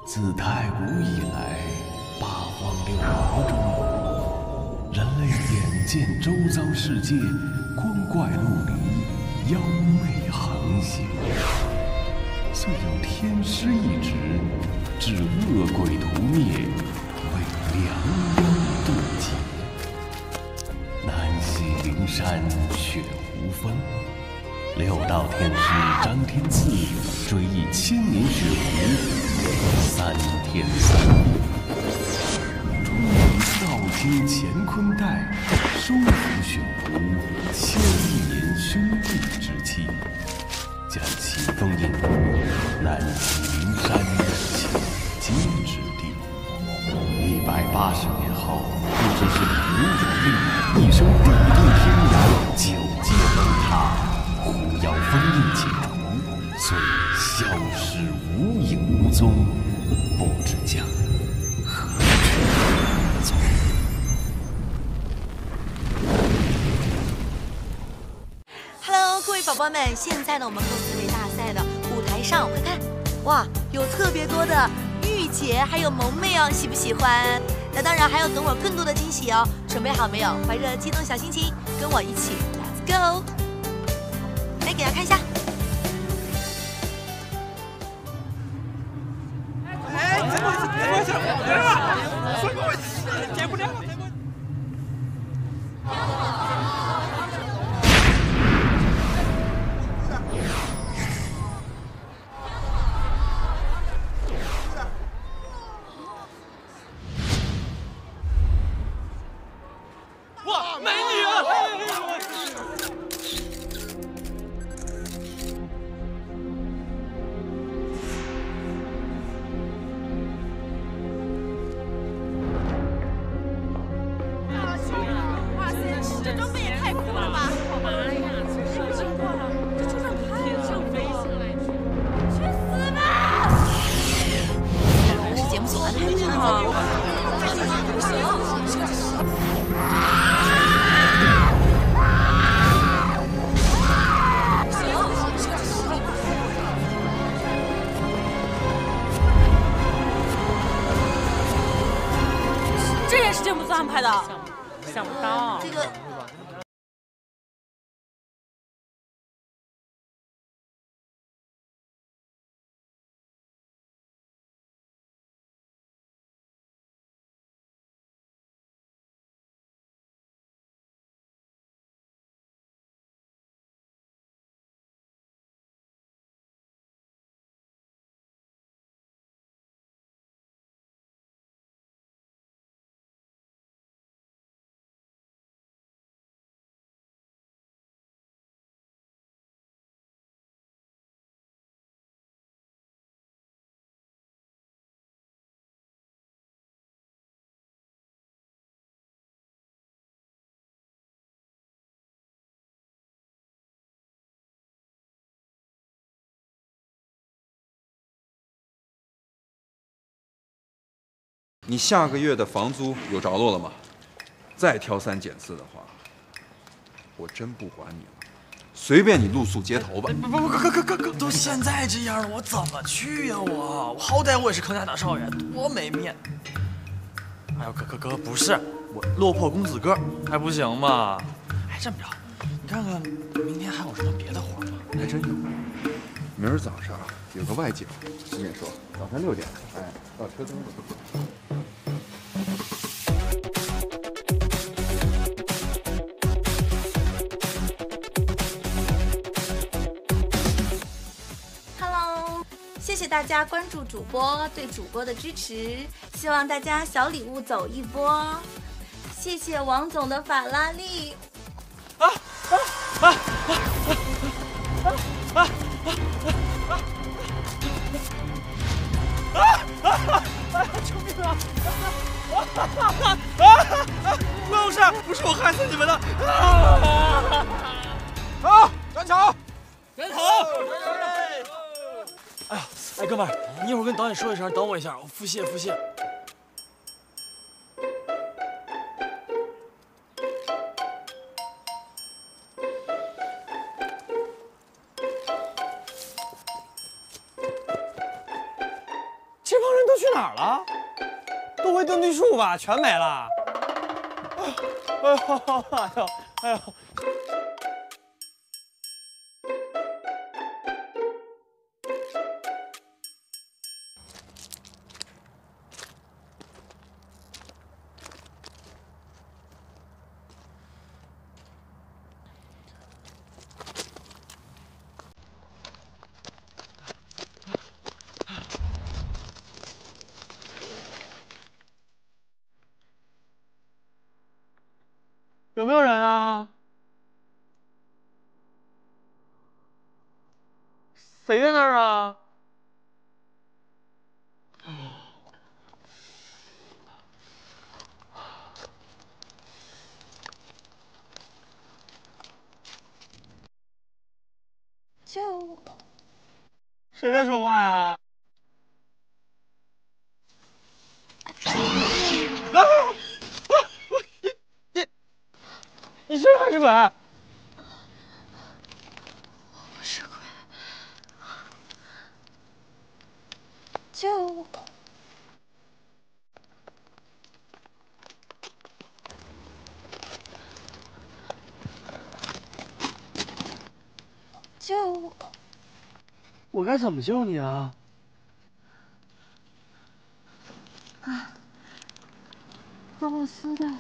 自太古以来，八荒六毛中，人类眼见周遭世界光怪陆离，妖魅横行，遂有天师一旨，治恶鬼图灭，为良妖渡劫。南溪灵山雪无风，六道天师张天赐追忆千年雪狐，3天3夜，终于道经乾坤袋，收服雪狐1000年兄弟之气，将其封印于南溪灵山请阶之地。180年后，不知是凭武力，一声地动天摇，九界崩塌，狐妖封印解除，遂消失无影无踪，不知将何去何从。 Hello， 各位宝宝们，现在呢，我们歌词类大赛的舞台上，快看，哇，有特别多的御姐还有萌妹哦，喜不喜欢？那当然还有等会儿更多的惊喜哦，准备好没有？怀着激动小心情，跟我一起 Let's go！ 来给大家看一下。 接不了。哇，美女啊！ 这装备也太酷了吧！妈呀，这什么情况啊？这就让天上飞下来，去死吧！还是节目组安排的好。不行，这也是节目组安排的。 想不到这个。 你下个月的房租有着落了吗？再挑三拣四的话，我真不管你了，随便你露宿街头吧。 哥，都现在这样了，我怎么去呀？我好歹我也是坑家大少爷，多没面。哎呦，哥，不是我落魄公子哥，还不行吗？哎，这么着，你看看明天还有什么别的活吗？ 还真有。明儿早上有个外景，几点说？早上6点，哎，到车灯了。 谢谢大家关注主播，对主播的支持，希望大家小礼物走一波。谢谢王总的法拉利。 救命啊！不是我害死你们的！ 站好！ 人头！哎呀，哎，哥们儿，你一会儿跟导演说一声，等我一下，我腹泻。这帮人都去哪儿了？都回墩墩树吧，全没了。哎呦！有没有人啊？谁在那儿啊？谁在说话呀？你是还是鬼？ 我是鬼，救我！救我！ 我该怎么救你啊？ 把我撕掉了！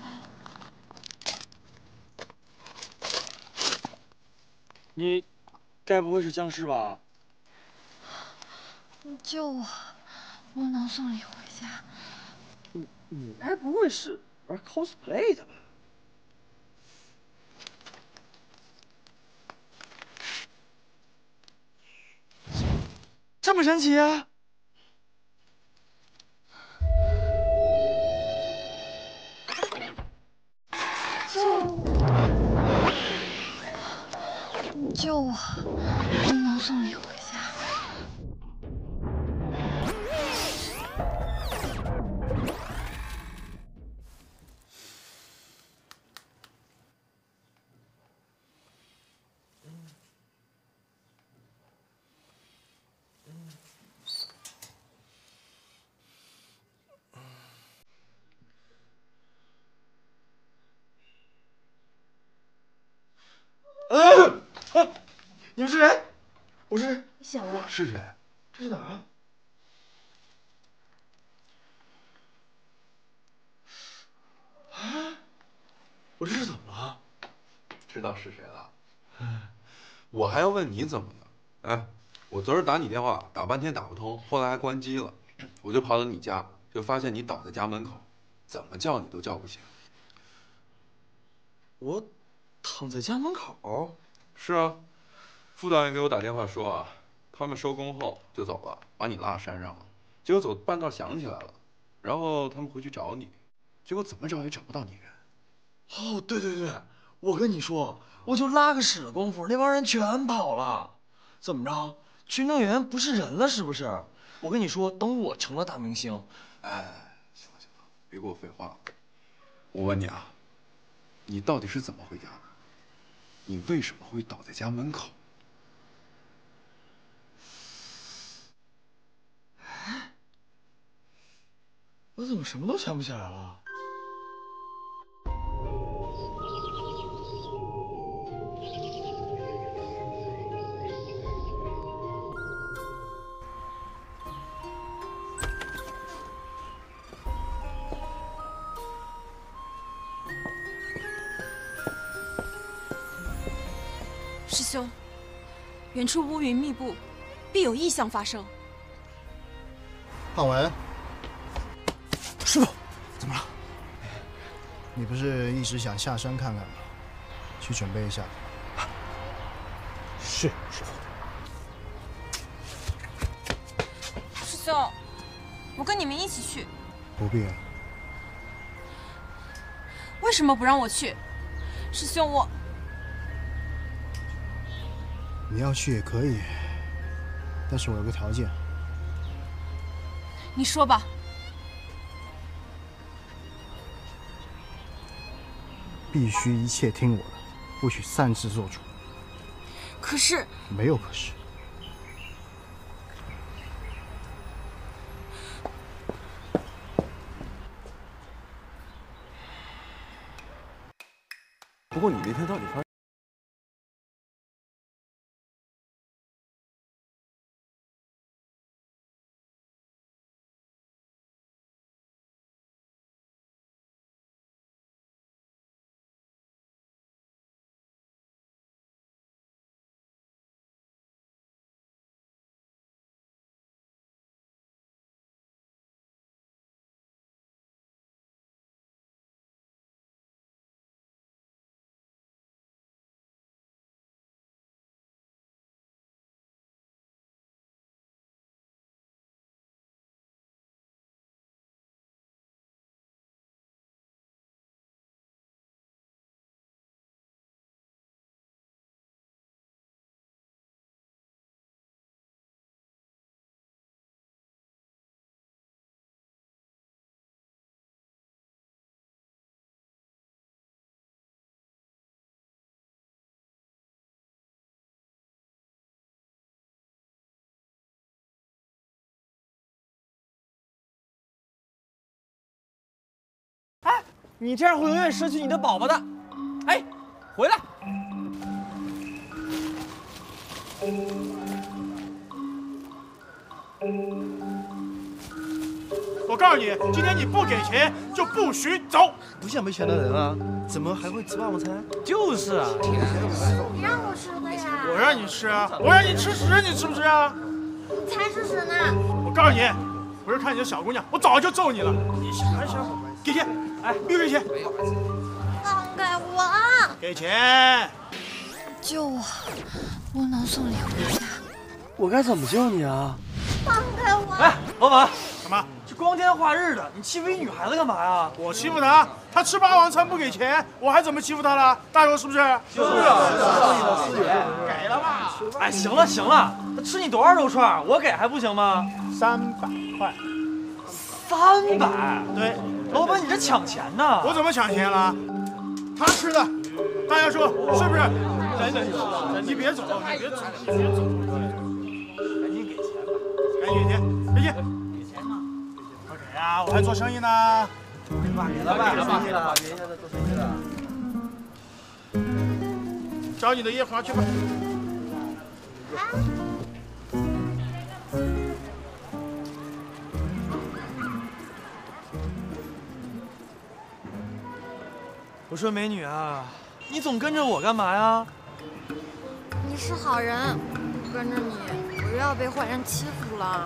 你该不会是僵尸吧？ 你救我，我能送你回家。 你该不会是玩 cosplay 的吧？这么神奇啊！ 你救我，我能送你回家。 你们是谁？我是小薇， 是谁？ 这是哪儿啊？啊！我这是怎么了？ 知道是谁了？我还要问你怎么了？哎，我昨儿打你电话打半天打不通，后来还关机了，我就跑到你家，就发现你倒在家门口，怎么叫你都叫不醒。 我躺在家门口。 是啊，副导演给我打电话说啊，他们收工后就走了，把你拉山上了。结果走半道想起来了，然后他们回去找你，结果怎么找也找不到你人。 哦，对，我跟你说，我就拉个屎的功夫，那帮人全跑了。怎么着？群众演员不是人了是不是？我跟你说，等我成了大明星， 哎，行了，别给我废话了。我问你啊，你到底是怎么回家的？你为什么会倒在家门口？ 我怎么什么都想不起来了？ 师兄，远处乌云密布，必有异象发生。 汉文， 师傅，怎么了？ 你不是一直想下山看看吗？去准备一下。 是师傅。 师兄，我跟你们一起去。 不必了。 为什么不让我去？师兄，我…… 你要去也可以，但是我有个条件。 你说吧。 必须一切听我的，不许擅自做主。 可是…… 没有可是。 不过你那天到底发生？ 你这样会永远失去你的宝宝的。哎，回来！ 我告诉你，今天你不给钱就不许走。 不像没钱的人啊，怎么还会吃霸王餐？ 就是啊， 你让我吃的呀。 我让你吃啊，我让你吃屎，你吃不吃啊？ 你才吃屎呢！ 我告诉你，不是看你这小姑娘，我早就揍你了。你还小伙，给钱！哎，必须给钱！ 放开我！ 给钱！ 救我！我能送你回家。 我该怎么救你啊？ 放开我！ 哎，老板， 干嘛？ 这光天化日的，你欺负一女孩子干嘛呀？ 我欺负她，她吃霸王餐不给钱，我还怎么欺负她了？大哥是不是？ 就是啊， 给了吧？ 哎，行了行了，他吃你多少肉串，我给还不行吗 ？300块。 300？ 对。 老板，你这抢钱呢？ 我怎么抢钱了？他吃的，大家说是不是？等，你别走，你别走，你别走，赶紧给钱吧，赶紧给钱，给钱，给钱嘛，快给啊！我还做生意呢。 给了吧，生意了，别在这做生意了。 找你的叶华去吧。 我说美女啊，你总跟着我干嘛呀？ 你是好人，不跟着你，我又要被坏人欺负了。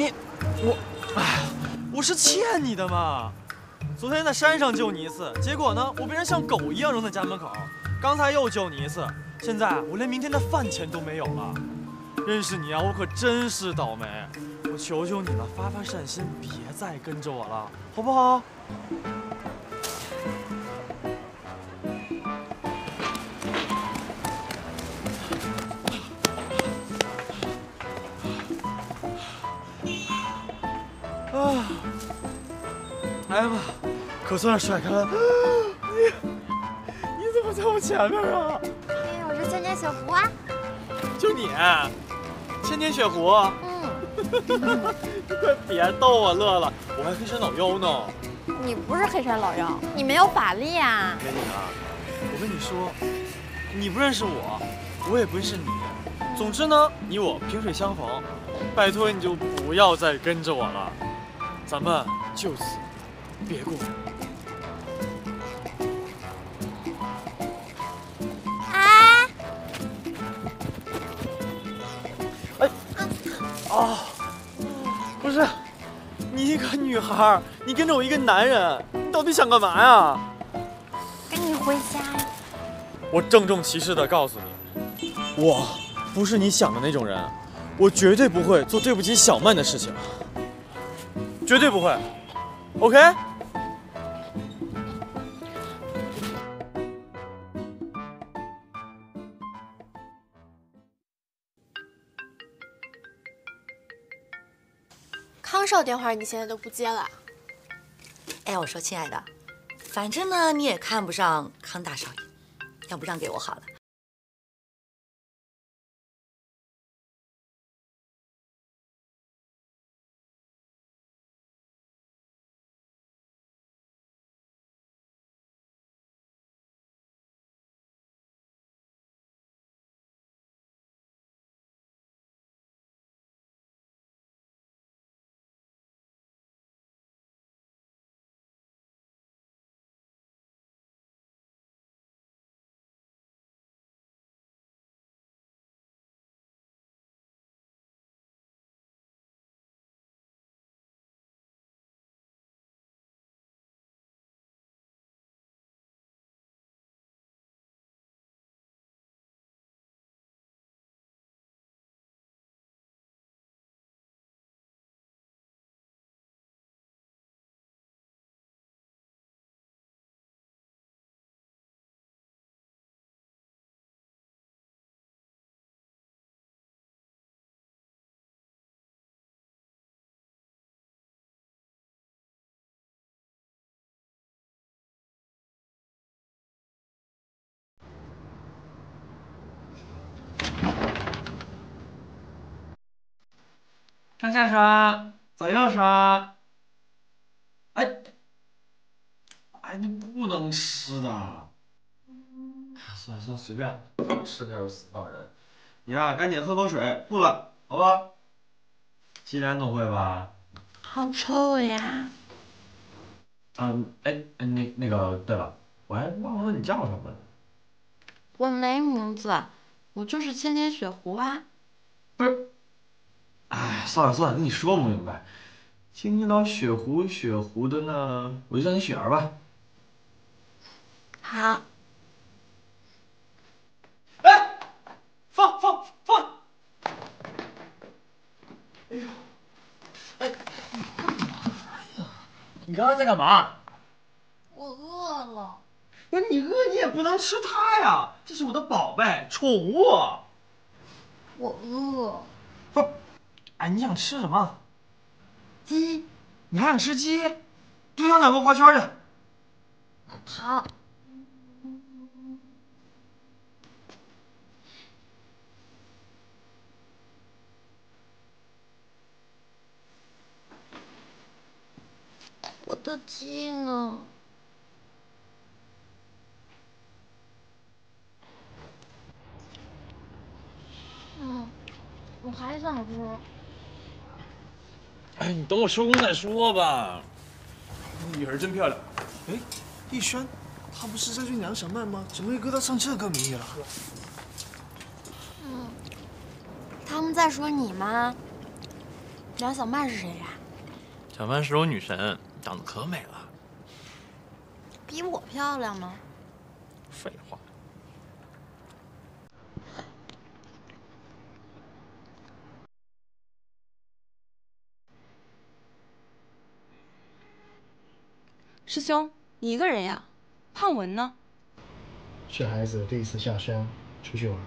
我是欠你的嘛。昨天在山上救你一次，结果呢，我被人像狗一样扔在家门口。刚才又救你一次，现在我连明天的饭钱都没有了。认识你啊，我可真是倒霉。我求求你了，发发善心，别再跟着我了，好不好？啊！哎呀妈，可算是甩开了。你怎么在我前面啊？ 因为我是千年雪狐啊。 就你，千年雪狐。你快别逗我乐了，我还黑山老妖呢。 你不是黑山老妖，你没有法力啊。 美女啊，我跟你说，你不认识我，我也不认识你。总之呢，你我萍水相逢，拜托你就不要再跟着我了。咱们就此别过。哎，啊，不是，你一个女孩，你跟着我一个男人，你到底想干嘛呀？ 跟你回家呀。 我郑重其事地告诉你，我不是你想的那种人，我绝对不会做对不起小曼的事情，绝对不会。OK？ 康少电话你现在都不接了？ 哎，我说亲爱的，反正呢你也看不上康大少爷，要不让给我好了。 上下刷，左右刷。哎，你不能吃的。算了，随便，吃点就死不了人。你呀，赶紧喝口水，不了，好吧？既然总会吧。 好臭呀！ 那个，对了，我还忘了问你叫什么呢。 我没名字，我就是千千雪狐啊。 不是，算了，跟你说不明白。青青岛雪狐的呢，我就叫你雪儿吧。 好。 哎，放！哎呦，你刚刚在干嘛？ 我饿了。 不是你饿，你也不能吃它呀，这是我的宝贝宠物。 我饿。 不，你想吃什么？ 鸡。 你还想吃鸡？多养2个花圈去。 好。我的鸡呢？我还想吃。 你等我收工再说吧。 女儿真漂亮。 哎，逸轩，他不是在去梁小曼吗？怎么又搁到上这个名义了？ 他们在说你吗？梁小曼是谁呀？ 小曼是我女神，长得可美了。 比我漂亮吗？ 废话。 师兄，你一个人呀？胖文呢？ 是孩子第一次下山出去玩。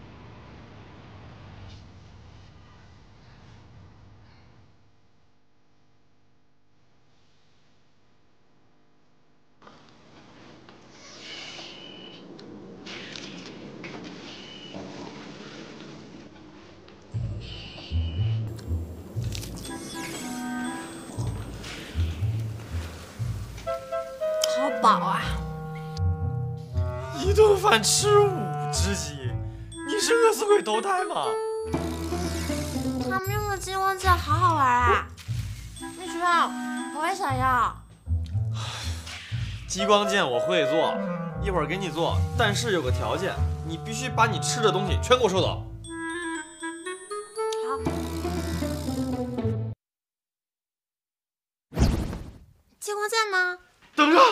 好饱啊！ 一顿饭吃5只鸡，你是饿死鬼投胎吗？ 他们用的激光剑好好玩啊！玉轩，我也想要。 激光剑我会做，一会儿给你做，但是有个条件，你必须把你吃的东西全给我收走。 好。激光剑呢？ 等着。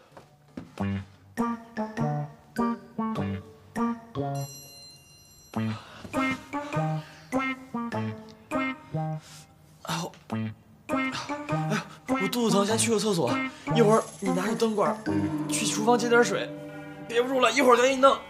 我肚子疼，先去个厕所。一会儿你拿着灯管去厨房接点水，憋不住了，一会儿就给你弄。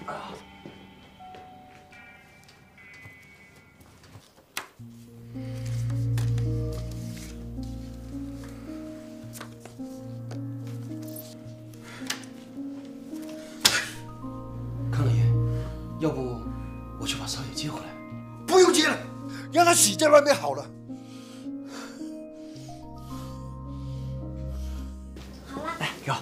康老爷，要不我去把少爷接回来？ 不用接了，让他死在外面好了。 好了。 来，给我。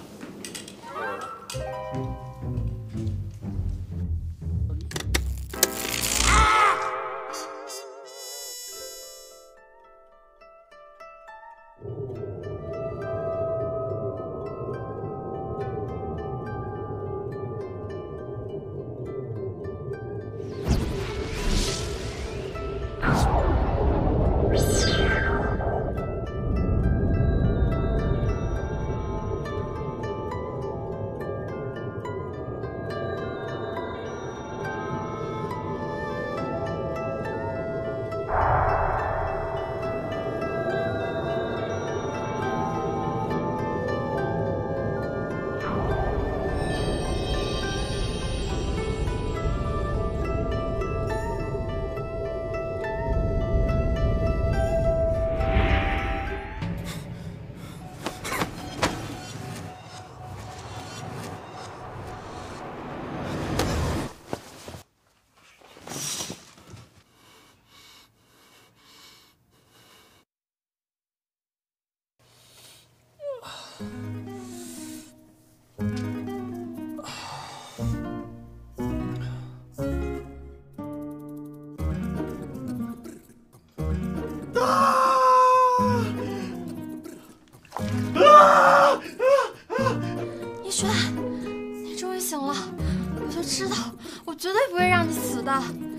逸轩，你终于醒了，我就知道，我绝对不会让你死的。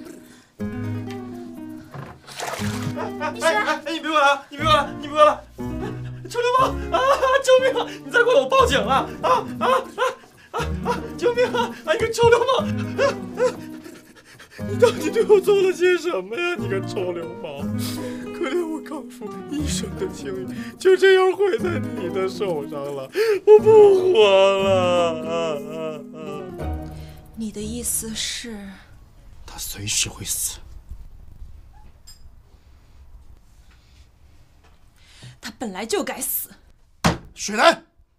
逸轩， 你别过来！你别过来！你别过来！臭流氓啊！救命啊！你再过来，我报警了！救命啊！你个臭流氓！你到底对我做了些什么呀？你个臭流氓！可怜我康复一生的青云，就这样毁在你的手上了，我不活了！ 你的意思是？ 他随时会死。 他本来就该死。 雪兰。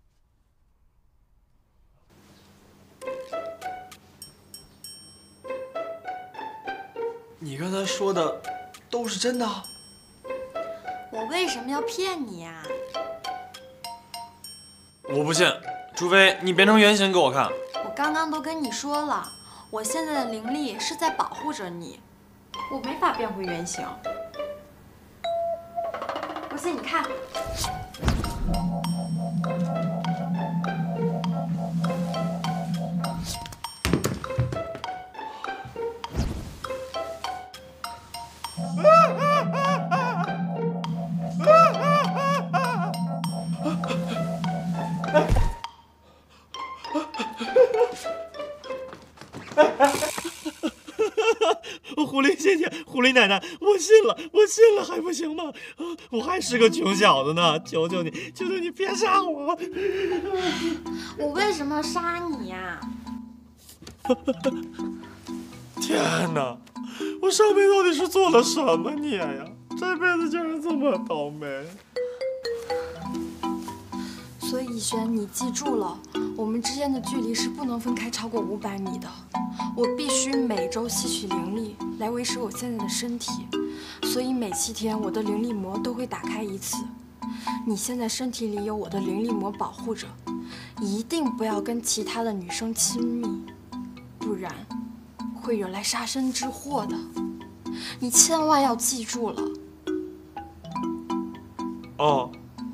你刚才说的都是真的？ 我为什么要骗你呀？ 我不信，除非你变成原形给我看。 我刚刚都跟你说了，我现在的灵力是在保护着你，我没法变回原形。不信你看。 狐狸姐姐，狐狸奶奶，我信了，我信了，还不行吗？我还是个穷小子呢，求求你，求求你别杀我！ 我为什么要杀你呀？ 天哪，我上辈子到底是做了什么孽呀？这辈子竟然这么倒霉！ 所以逸轩，你记住了，我们之间的距离是不能分开超过500米的。我必须每周吸取灵力来维持我现在的身体，所以每7天我的灵力膜都会打开1次。你现在身体里有我的灵力膜保护着，一定不要跟其他的女生亲密，不然会惹来杀身之祸的。你千万要记住了。 哦。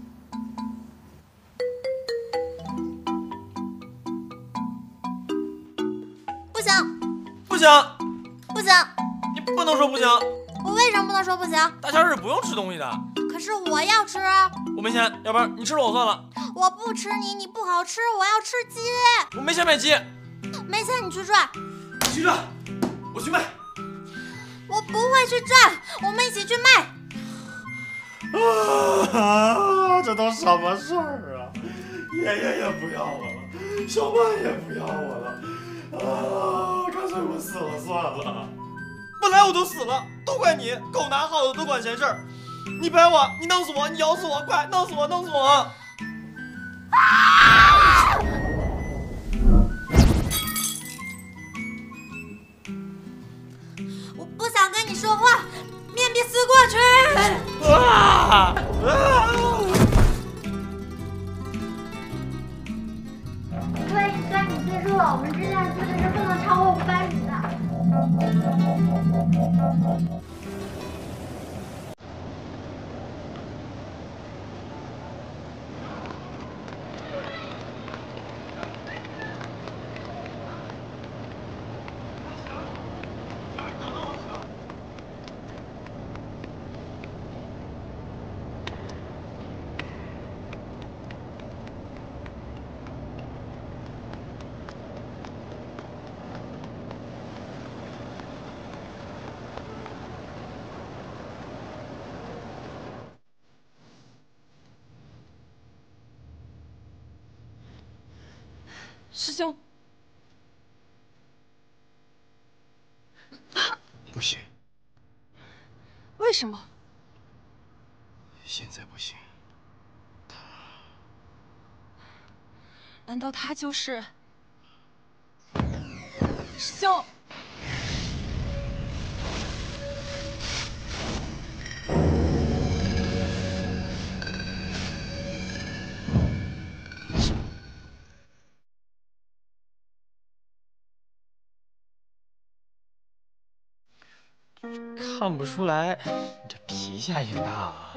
不行， 不行， 不行！ 你不能说不行。 我为什么不能说不行？ 大夏日不用吃东西的。 可是我要吃。 我没钱，要不然你吃了我算了。 我不吃你，你不好吃，我要吃鸡。 我没钱买鸡。 没钱你去赚。 你去赚，我去卖。 我不会去赚，我们一起去卖。 这都什么事儿啊？爷爷也不要我了，小曼也不要我了。干脆我死了算了。本来我就死了，都怪你，狗拿耗子都管闲事儿。你掰我，你弄死我，你咬死我，快弄死我，弄死我！ 我不想跟你说话，面壁思过去。 对，你记住了，我们之间的距离是不能超过500米的。 师兄， 不行， 为什么？ 现在不行。 难道他就是师兄？ 看不出来，你这脾气还挺大啊。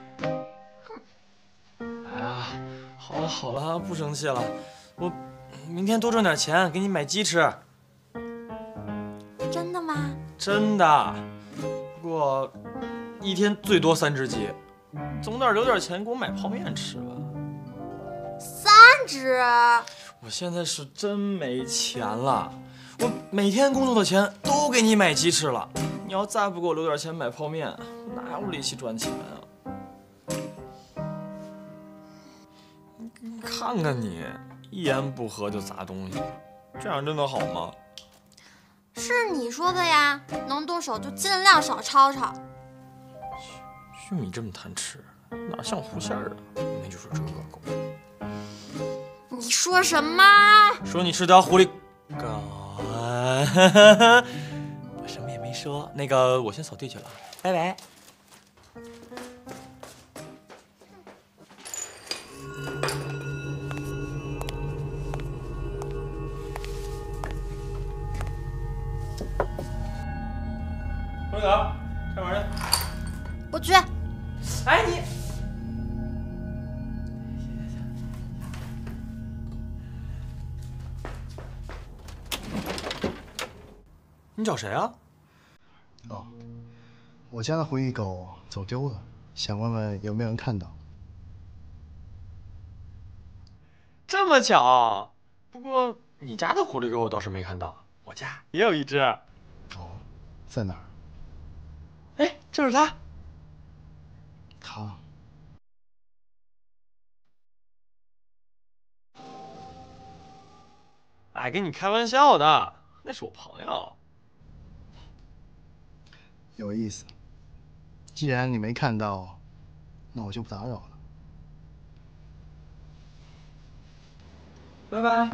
哎呀，好了好了，不生气了。我明天多挣点钱，给你买鸡吃。 真的吗？ 真的。不过一天最多3只鸡，总得留点钱给我买泡面吃吧。 3只？ 我现在是真没钱了，我每天工作的钱都给你买鸡翅了。你要再不给我留点钱买泡面，我哪有力气赚钱啊？你看看你，一言不合就砸东西，这样真的好吗？ 是你说的呀，能动手就尽量少吵吵。 就你这么贪吃，哪像狐仙儿啊？明天就说这恶狗。 你说什么？ 说你是条狐狸狗。我什么也没说。那个，我先扫地去了，拜拜。郭哥，上哪儿去？ 我去。 哎你。你找谁啊？ 哦，我家的狐狸狗走丢了，想问问有没有人看到。 这么巧？不过你家的狐狸狗我倒是没看到，我家也有一只。 哦，在哪儿？ 哎，就是它。 它。 哎，跟你开玩笑的，那是我朋友。 有意思。既然你没看到，那我就不打扰了。 拜拜。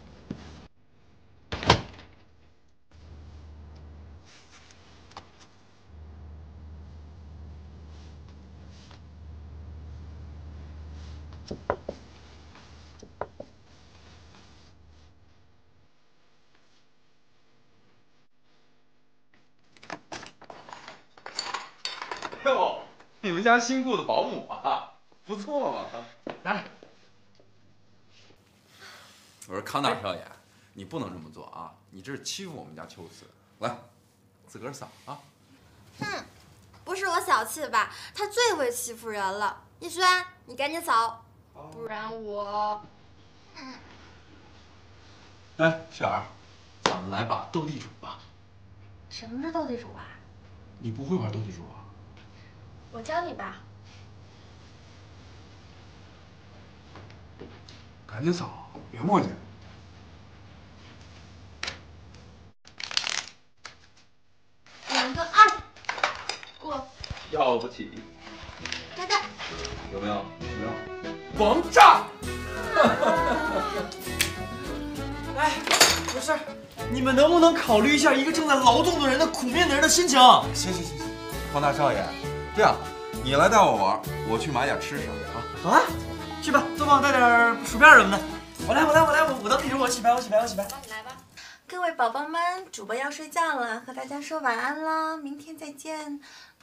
哟，你们家新雇的保姆啊，不错嘛。来， 我说康大少爷，你不能这么做啊！你这是欺负我们家秋瓷。来，自个儿扫啊。 哼，不是我小气吧？他最会欺负人了。逸轩，你赶紧扫，不然我…… 哎，雪儿，咱们来把斗地主吧。 什么是斗地主啊？ 你不会玩斗地主啊？ 我教你吧。 赶紧扫，别磨叽。 2个2，过。 要不起。 来的。 有没有？有没有？ 王炸！哎，不是，你们能不能考虑一下一个正在劳动的人的苦面的人的心情？ 行，康大少爷，这样，你来带我玩，我去买点吃食啊。 好啊，去吧，多帮我带点薯片什么的。我来，我当地主，我洗白。 你来吧。各位宝宝们，主播要睡觉了，和大家说晚安了，明天再见。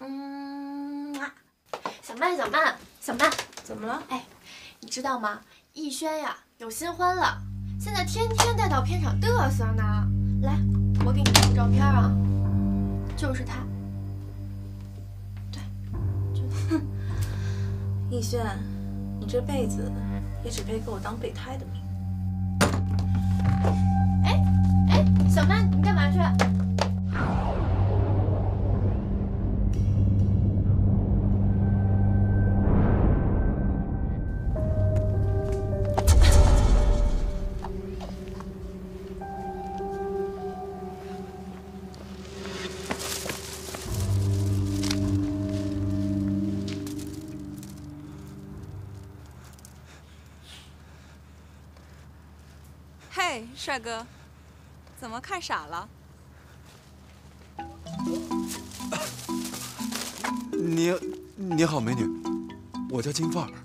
小曼，怎么了？哎，你知道吗？逸轩呀，有新欢了，现在天天带到片场嘚瑟呢。来，我给你看照片啊，就是他。对，就他。逸轩，你这辈子也只配给我当备胎的命。哎，小曼，你干嘛去？ 嘿，帅哥，怎么看傻了？ 你好，美女，我叫金范儿。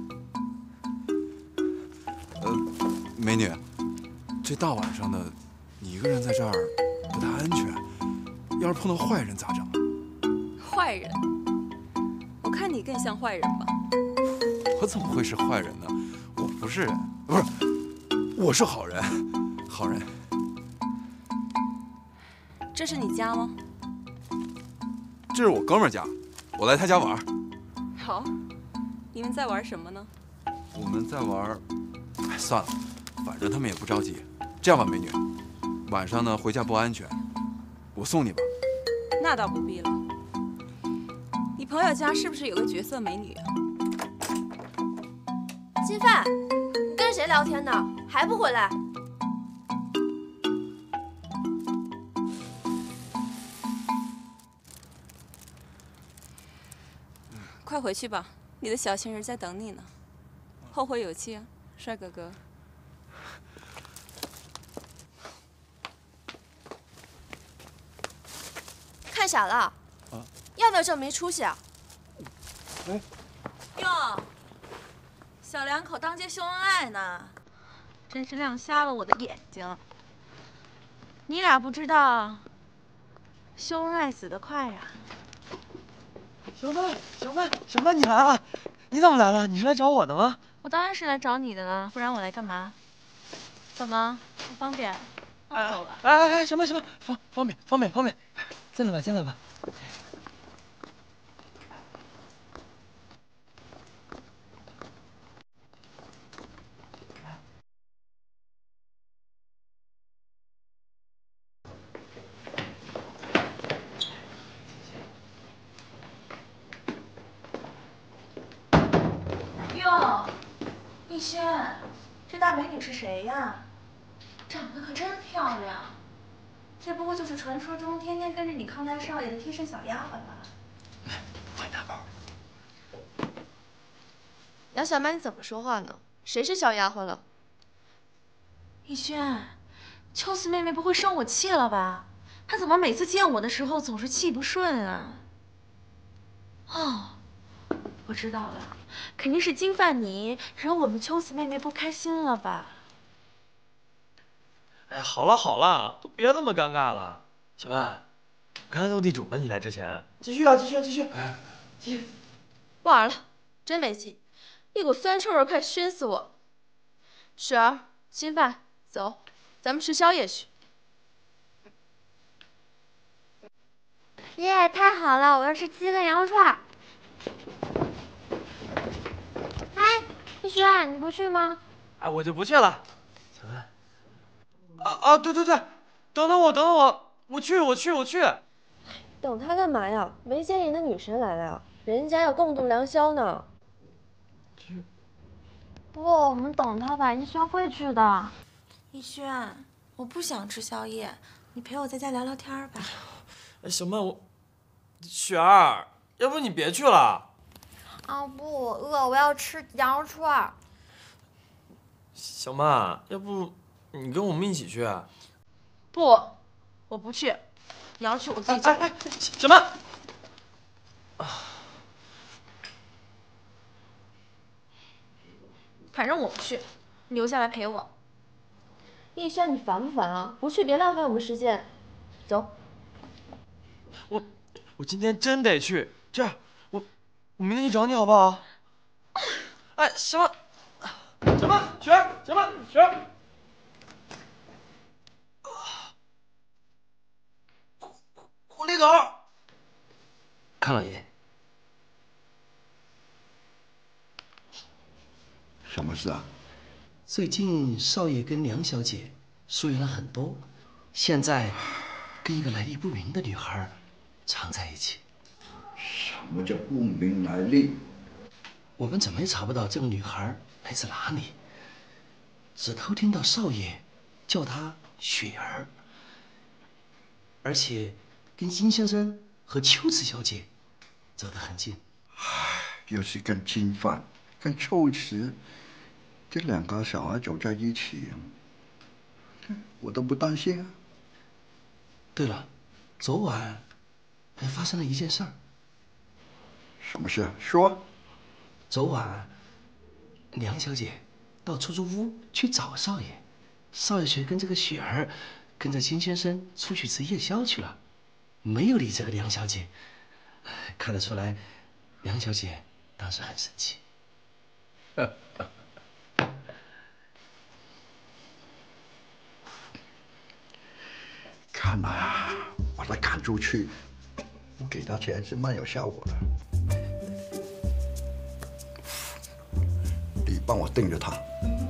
美女，这大晚上的， 你一个人在这儿不太安全，要是碰到坏人咋整？ 坏人？我看你更像坏人吧。 我怎么会是坏人呢？我不是人，不是，我是好人，好人。 这是你家吗？ 这是我哥们儿家，我来他家玩。 好，你们在玩什么呢？ 我们在玩，哎，算了，反正他们也不着急。这样吧，美女，晚上呢回家不安全，我送你吧。 那倒不必了。你朋友家是不是有个绝色美女啊？ 金范，你跟谁聊天呢？还不回来？ 快回去吧，你的小情人在等你呢。后会有期啊，帅哥哥。 看傻了？啊？要不要这么没出息啊？ 哟，小两口当街秀恩爱呢，真是亮瞎了我的眼睛。你俩不知道，秀恩爱死得快呀。 小曼，你来了！你怎么来了？你是来找我的吗？ 我当然是来找你的了，不然我来干嘛？怎么不方便？那走了。 哎，什么？方便，进来吧。 哟，逸轩，这大美女是谁呀？长得可真漂亮，这不过就是传说中天天跟着你康大少爷的贴身小丫鬟吧？ 快拿包。 杨小曼，你怎么说话呢？谁是小丫鬟了？ 逸轩，秋思妹妹不会生我气了吧？她怎么每次见我的时候总是气不顺啊？哦，我知道了，肯定是金范你惹我们秋思妹妹不开心了吧？ 哎，好了，都别那么尴尬了。小曼，我刚才斗地主呢，你来之前。继续。哎，继续。 不玩了，真没劲，一股酸臭味快熏死我。雪儿，金范，走，咱们吃宵夜去。 耶，太好了！我要吃鸡跟羊肉串。哎，逸轩，你不去吗？ 哎，我就不去了。小曼。对，等等我，我去。 等他干嘛呀？没见你的女神来了呀，人家要共度良宵呢。 不，我们等他吧，逸轩会去的。 逸轩，我不想吃宵夜，你陪我在家聊聊天吧。 哎，小曼，雪儿，要不你别去了。 啊不，我饿，我要吃羊肉串。 小曼，要不你跟我们一起去？ 不，我不去，你要去我自己走。 哎，小曼。 反正我不去，你留下来陪我。 逸轩，你烦不烦啊？不去别浪费我们时间。走。 我今天真得去，这样我明天去找你好不好？哎，雪儿，狐狸狗， 康老爷， 什么事啊？ 最近少爷跟梁小姐疏远了很多，现在跟一个来历不明的女孩常在一起。 什么叫不明来历？ 我们怎么也查不到这个女孩来自哪里，只偷听到少爷叫她雪儿，而且跟金先生和秋瓷小姐走得很近。 又是跟金范、跟秋瓷这两个小孩走在一起，我都不担心啊。 对了，昨晚还发生了一件事儿。 什么事？说。 昨晚，梁小姐到出租屋去找少爷，少爷却跟这个雪儿跟着金先生出去吃夜宵去了，没有理这个梁小姐。看得出来，梁小姐当时很生气。 看啊，把他赶出去，我给他钱是蛮有效果的。你帮我盯着他。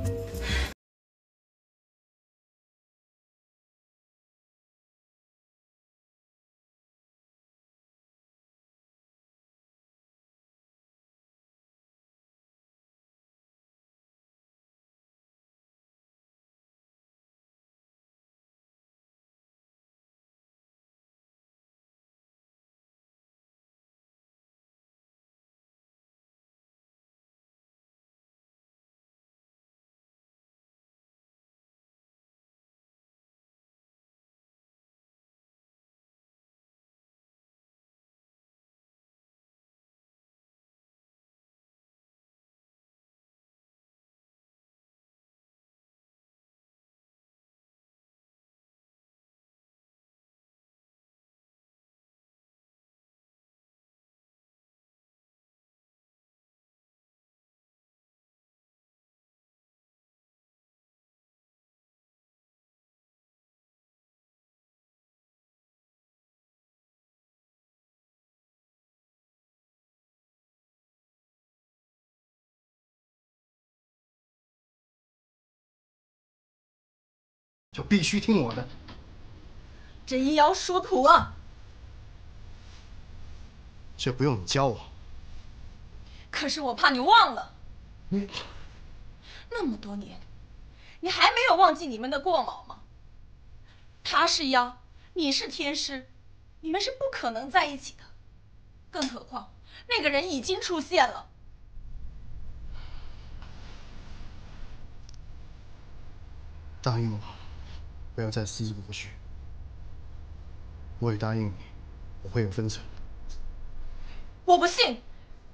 就必须听我的。 真妖殊途啊！ 这不用你教我。 可是我怕你忘了，那么多年，你还没有忘记你们的过往吗？他是妖，你是天师，你们是不可能在一起的。更何况那个人已经出现了。 答应我，不要再思来不去。我也答应你，我会有分寸。 我不信。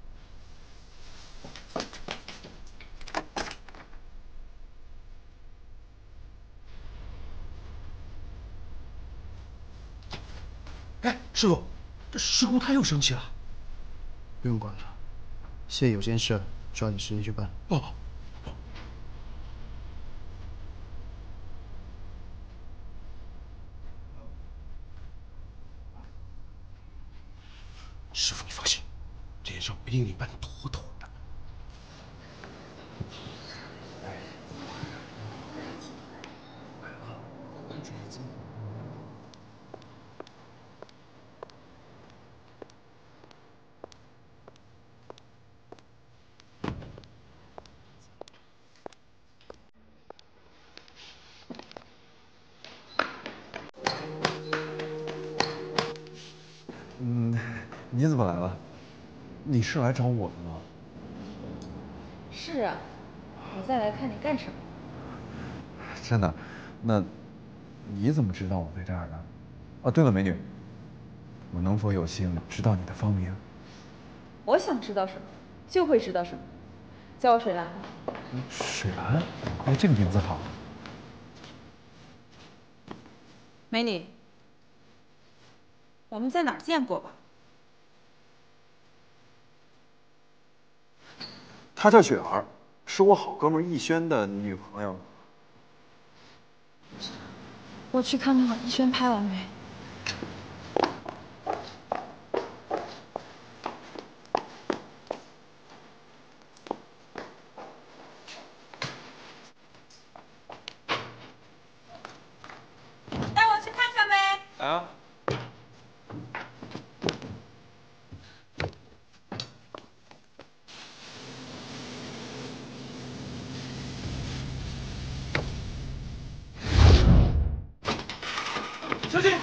哎，师傅，这师姑她又生气了。不用管她，现在有件事，抓紧时间去办。哦。师傅，你放心，这件事我一定给你办妥妥的。 你怎么来了？你是来找我的吗？ 是啊，我再来看你干什么？ 真的？那你怎么知道我在这儿的？哦，对了，美女，我能否有幸知道你的芳名？ 我想知道什么，就会知道什么。叫我水兰。 水兰？哎，这个名字好。 美女，我们在哪儿见过吧？ 她叫雪儿，是我好哥们逸轩的女朋友。 我去看看逸轩拍完没。 带我去看看呗。 来啊！ 小心！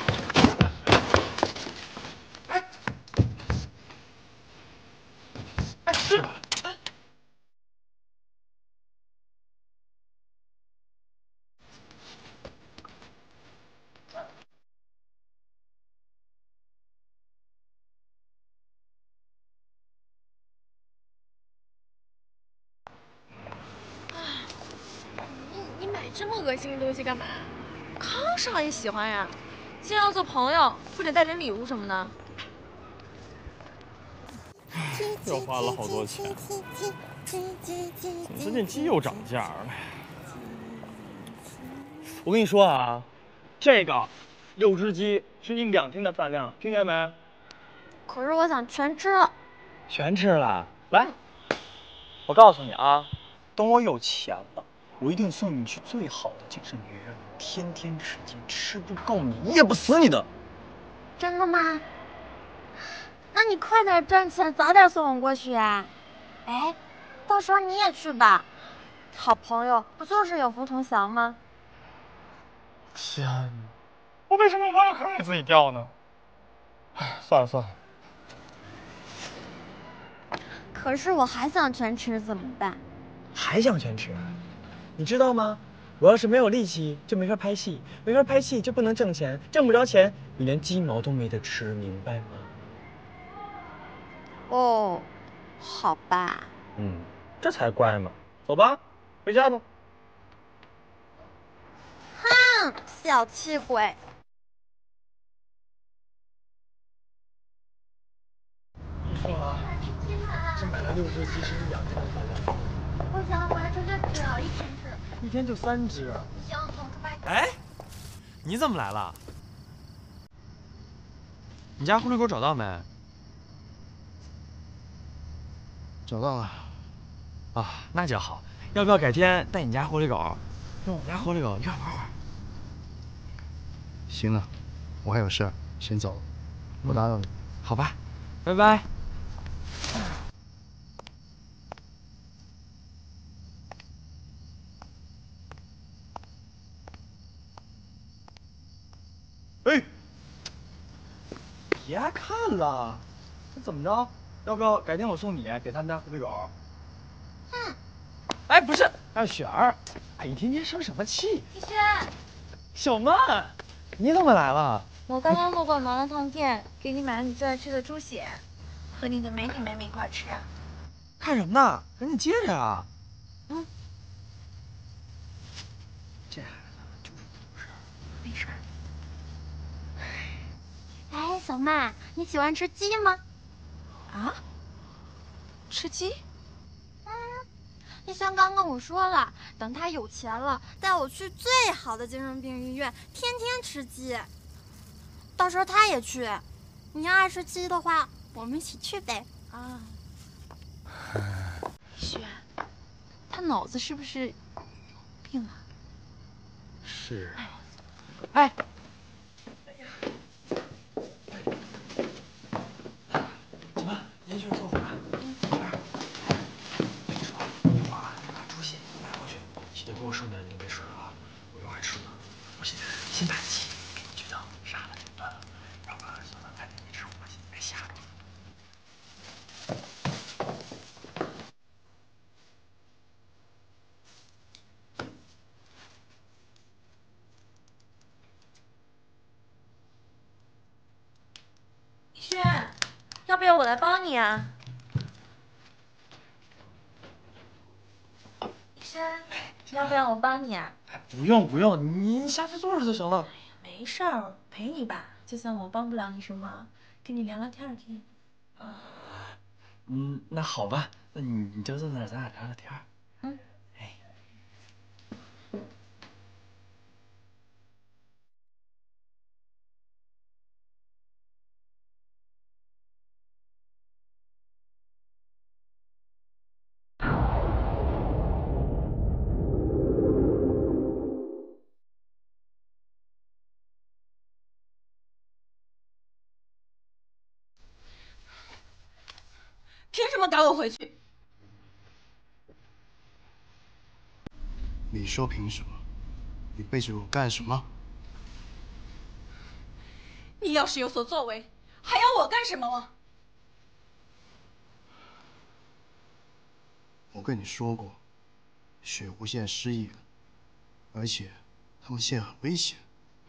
你买这么恶心的东西干嘛？ 康少爷喜欢呀。既然要做朋友，不得带点礼物什么的？ 又花了好多钱，最近鸡又涨价了。 我跟你说啊，这个6只鸡是你2天的饭量，听见没？ 可是我想全吃。 全吃了，来，我告诉你啊，等我有钱了，我一定送你去最好的精神病院，天天吃鸡，吃不够你噎不死你的。 真的吗？那你快点赚钱，早点送我过去啊！哎，到时候你也去吧，好朋友不就是有福同享吗？ 天哪，我为什么挖坑给自己掉呢？哎，算了算了。 可是我还想全吃怎么办？ 还想全吃？你知道吗？我要是没有力气，就没法拍戏，没法拍戏就不能挣钱，挣不着钱，你连鸡毛都没得吃，明白吗？ 哦，好吧。 这才怪嘛。走吧，回家吧。 哼，小气鬼。 你说啊，这买了6只鸡是2天的饭量。 不行，我要吃这只1天吃。 1天就3只。 行，我出卖。 哎，你怎么来了？你家狐狸狗找到没？ 找到了。 啊，那就好。要不要改天带你家狐狸狗跟我们家狐狸狗一块玩玩？ 行了，我还有事儿，先走了，不打扰你。 好吧，拜拜。 哎，别看了，那怎么着？要不要改天我送你给他们家狐狸狗？哎，不是，还有雪儿。哎，你天天生什么气？ 逸轩， 小曼，你怎么来了？ 我刚刚路过麻辣烫店，给你买了你最爱吃的猪血，和你的美女妹妹一块吃。 看什么呢？赶紧接着呀！这孩子就是不是。 没事。哎，小曼，你喜欢吃鸡吗？ 啊？吃鸡？ 逸轩刚跟我说了，等他有钱了，带我去最好的精神病医院，天天吃鸡。到时候他也去。你要爱吃鸡的话，我们一起去呗。 啊。逸轩，他脑子是不是有病啊？ 是。 哎。 怎么？您去坐会儿。记得给我剩点那杯水啊，我又爱吃呢。我先把鸡给你去掉，杀了就断了，要不然小曼看见你吃我被吓着了。 逸轩，要不要我来帮你啊？逸轩。要不要我帮你啊？ 不用不用，您下去坐着就行了。 没事儿，陪你吧。就算我帮不了你什么，跟你聊聊天儿可以。 那好吧，那你就坐那儿，咱俩聊聊天。哎。 凭什么赶我回去？ 你说凭什么？你背着我干什么？ 你要是有所作为，还要我干什么吗？ 我跟你说过，雪狐现在失忆了，而且他们现在很危险。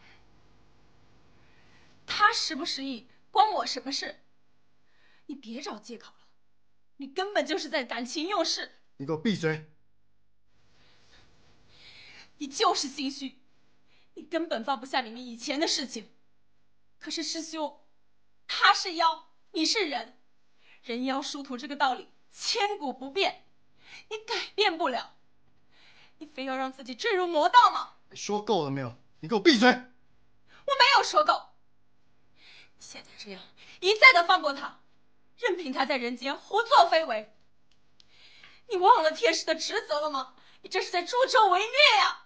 他失不失忆关我什么事？你别找借口了，你根本就是在感情用事。 你给我闭嘴！ 你就是心虚， 你根本放不下你们以前的事情。可是师兄，他是妖，你是人，人妖殊途这个道理千古不变，你改变不了。你非要让自己坠入魔道吗？ 说够了没有？你给我闭嘴！ 我没有说够。现在这样一再的放过他，任凭他在人间胡作非为，你忘了天师的职责了吗？你这是在助纣为虐呀！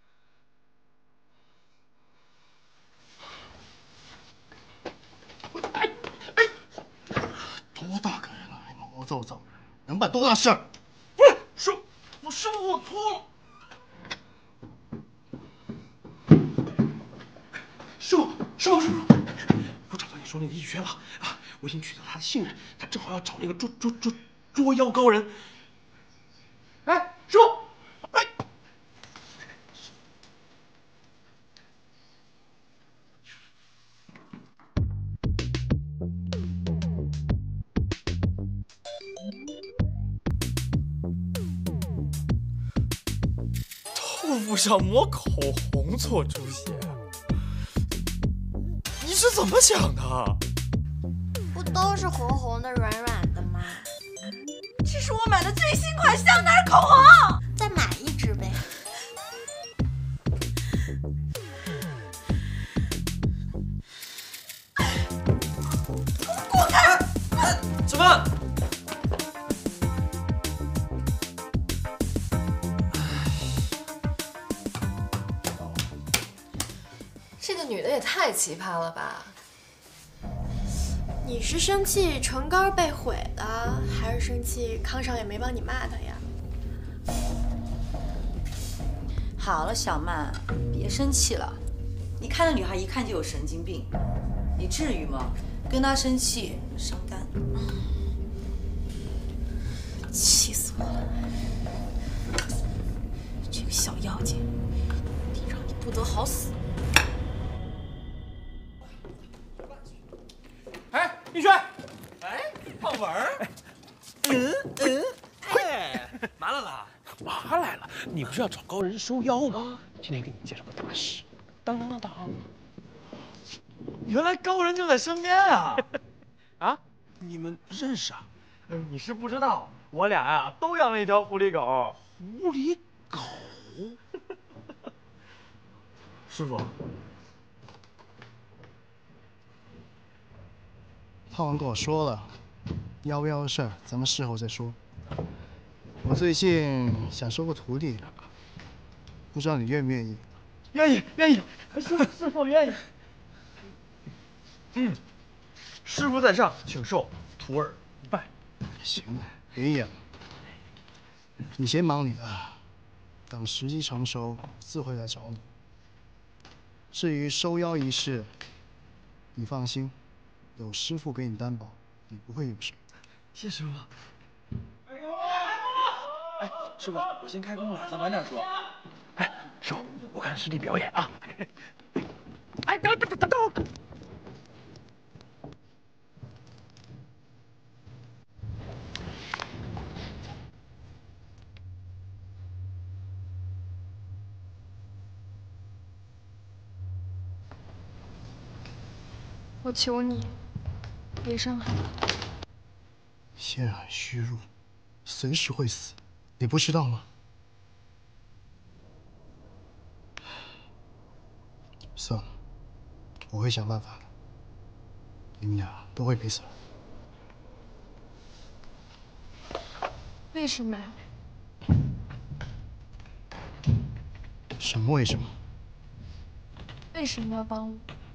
多大个人了，还毛毛躁躁，能办多大事儿？ 不是师傅，我错了。师傅，我找到你说那个易轩了啊！我已经取得他的信任，他正好要找那个捉妖高人。哎，师傅，哎， 豆腐上抹口红做猪血，你是怎么想的？ 不都是红红的、软软的吗？ 这是我买的最新款香奈儿口红， 再买一支呗。 滚开！ 什么？ 这个女的也太奇葩了吧！你是生气唇膏被毁了，还是生气康少爷没帮你骂他呀？ 好了，小曼，别生气了。你看那女孩一看就有神经病，你至于吗？跟她生气伤肝。气死我了！这个小妖精，得让你不得好死！ 哎，玉轩，哎，胖文儿，哎，嘛了啦？ 嘛来了？你不是要找高人收妖吗？今天给你介绍个大事。当当当当！ 原来高人就在身边啊！ 啊，你们认识啊？ 你是不知道，我俩呀都养了一条狐狸狗。 狐狸狗？ 师傅， 胖王跟我说了，妖的事儿咱们事后再说。我最近想收个徒弟，不知道你愿不愿意？ 愿意，师傅愿意。师傅在上，请受徒儿一拜。 行了，别演了，你先忙你的，等时机成熟自会来找你。至于收妖一事，你放心，有师傅给你担保，你不会有事。 谢师傅。哎，师傅，我先开工了，咱晚点说。哎，师傅，我看师弟表演啊。哎，等。 我求你，别伤害他。 仙海虚弱，随时会死，你不知道吗？算了，我会想办法的。你们俩都会没死。 为什么呀？ 什么为什么？ 为什么要帮我？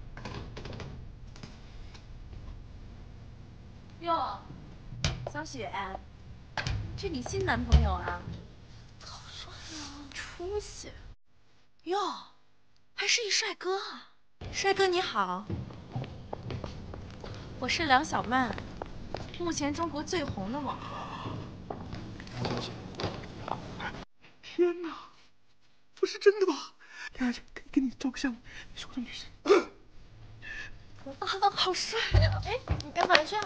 哟，小雪，这你新男朋友啊？ 好帅啊，出息！ 哟，还是一帅哥啊！帅哥你好， 我是梁小曼，目前中国最红的网红。 梁小姐， 天哪，不是真的吧？梁小姐，可以跟你照个相，你是我的女神。 啊，好帅呀！哎，你干嘛去啊？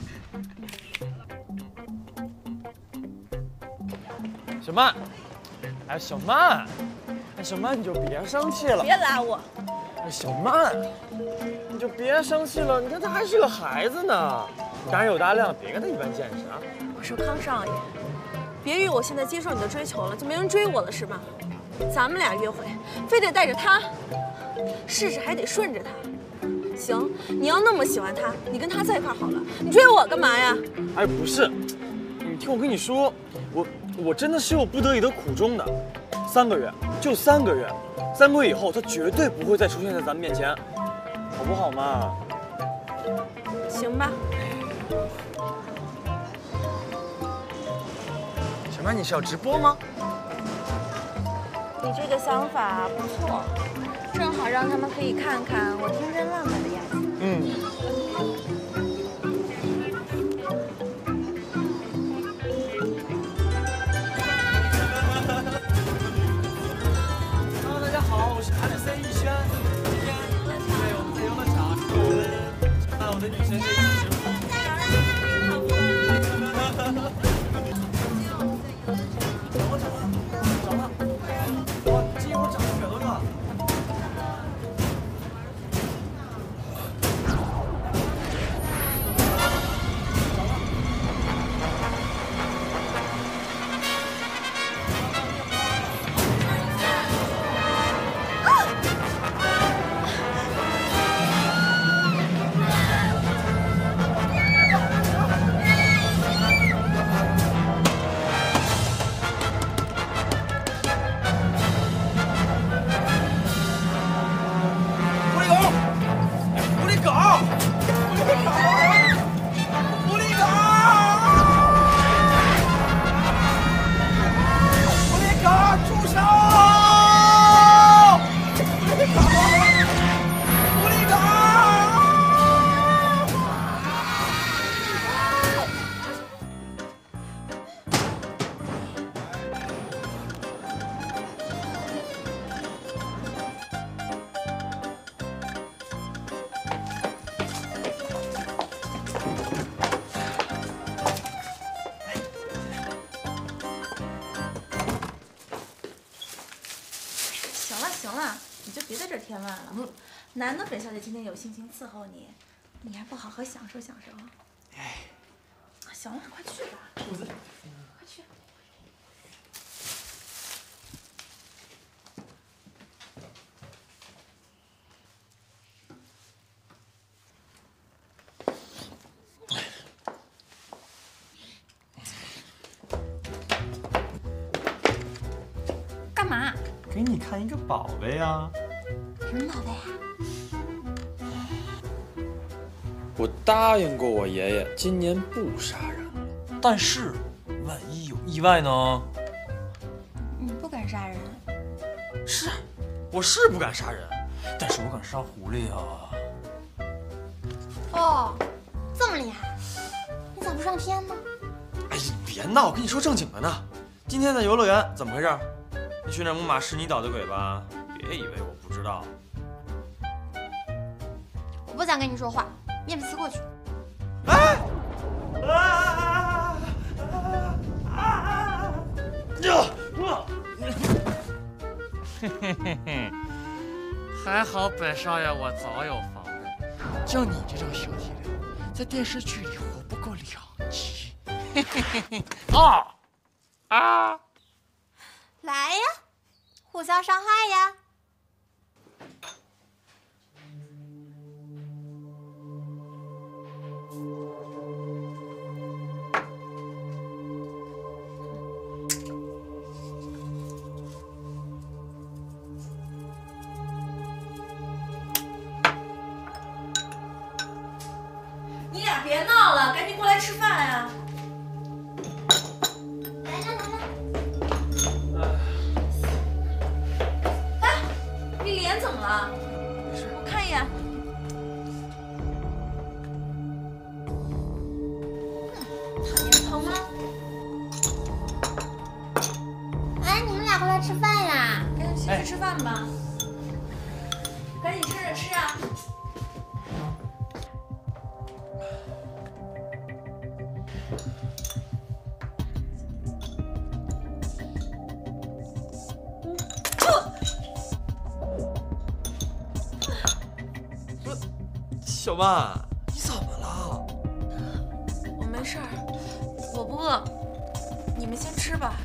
小曼， 哎，小曼，哎，小曼你就别生气了。 别拉我。 哎，小曼，你就别生气了。你看他还是个孩子呢，你大人有大量，别跟他一般见识啊。 我说康少爷，别以为我现在接受你的追求了，就没人追我了是吗？咱们俩约会，非得带着他，试试还得顺着他。行，你要那么喜欢他，你跟他在一块好了，你追我干嘛呀？ 哎，不是，你听我跟你说，我真的是有不得已的苦衷的。3个月，就3个月，3个月以后他绝对不会再出现在咱们面前，好不好嘛？ 行吧。 小曼，你是要直播吗？ 你这个想法不错，正好让他们可以看看我天真烂漫的样子。 Hello， 大家好，我是MC逸轩。今天对我们自由的场，我的女神是1时。 行了，你就别在这儿添乱了。难得本小姐今天有心情伺候你，你还不好好享受享受？哎，行了，快去吧。快去。干嘛？ 给你看一个宝贝啊！ 什么宝贝啊？ 我答应过我爷爷，今年不杀人了。但是，万一有意外呢？ 你不敢杀人？ 是，我是不敢杀人，但是我敢杀狐狸啊！ 哦，这么厉害，你咋不上天呢？ 哎，你别闹，我跟你说正经的呢。今天在游乐园怎么回事？你去那木马是你捣的鬼吧？别以为我不知道。 我不想跟你说话，面皮撕过去。 哎！ 嘿嘿嘿嘿，还好本少爷我早有防备，就你这种小体量，在电视剧里活不够2集。嘿嘿嘿嘿，啊！ 来呀，互相伤害呀！ 你俩别闹了，赶紧过来吃饭呀！你脸怎么了？没事，我看一眼。脸疼吗？ 哎，你们俩过来吃饭呀！ 赶紧去吃饭吧。赶紧趁着吃啊！ 小曼，你怎么了？ 我没事儿，我不饿，你们先吃吧。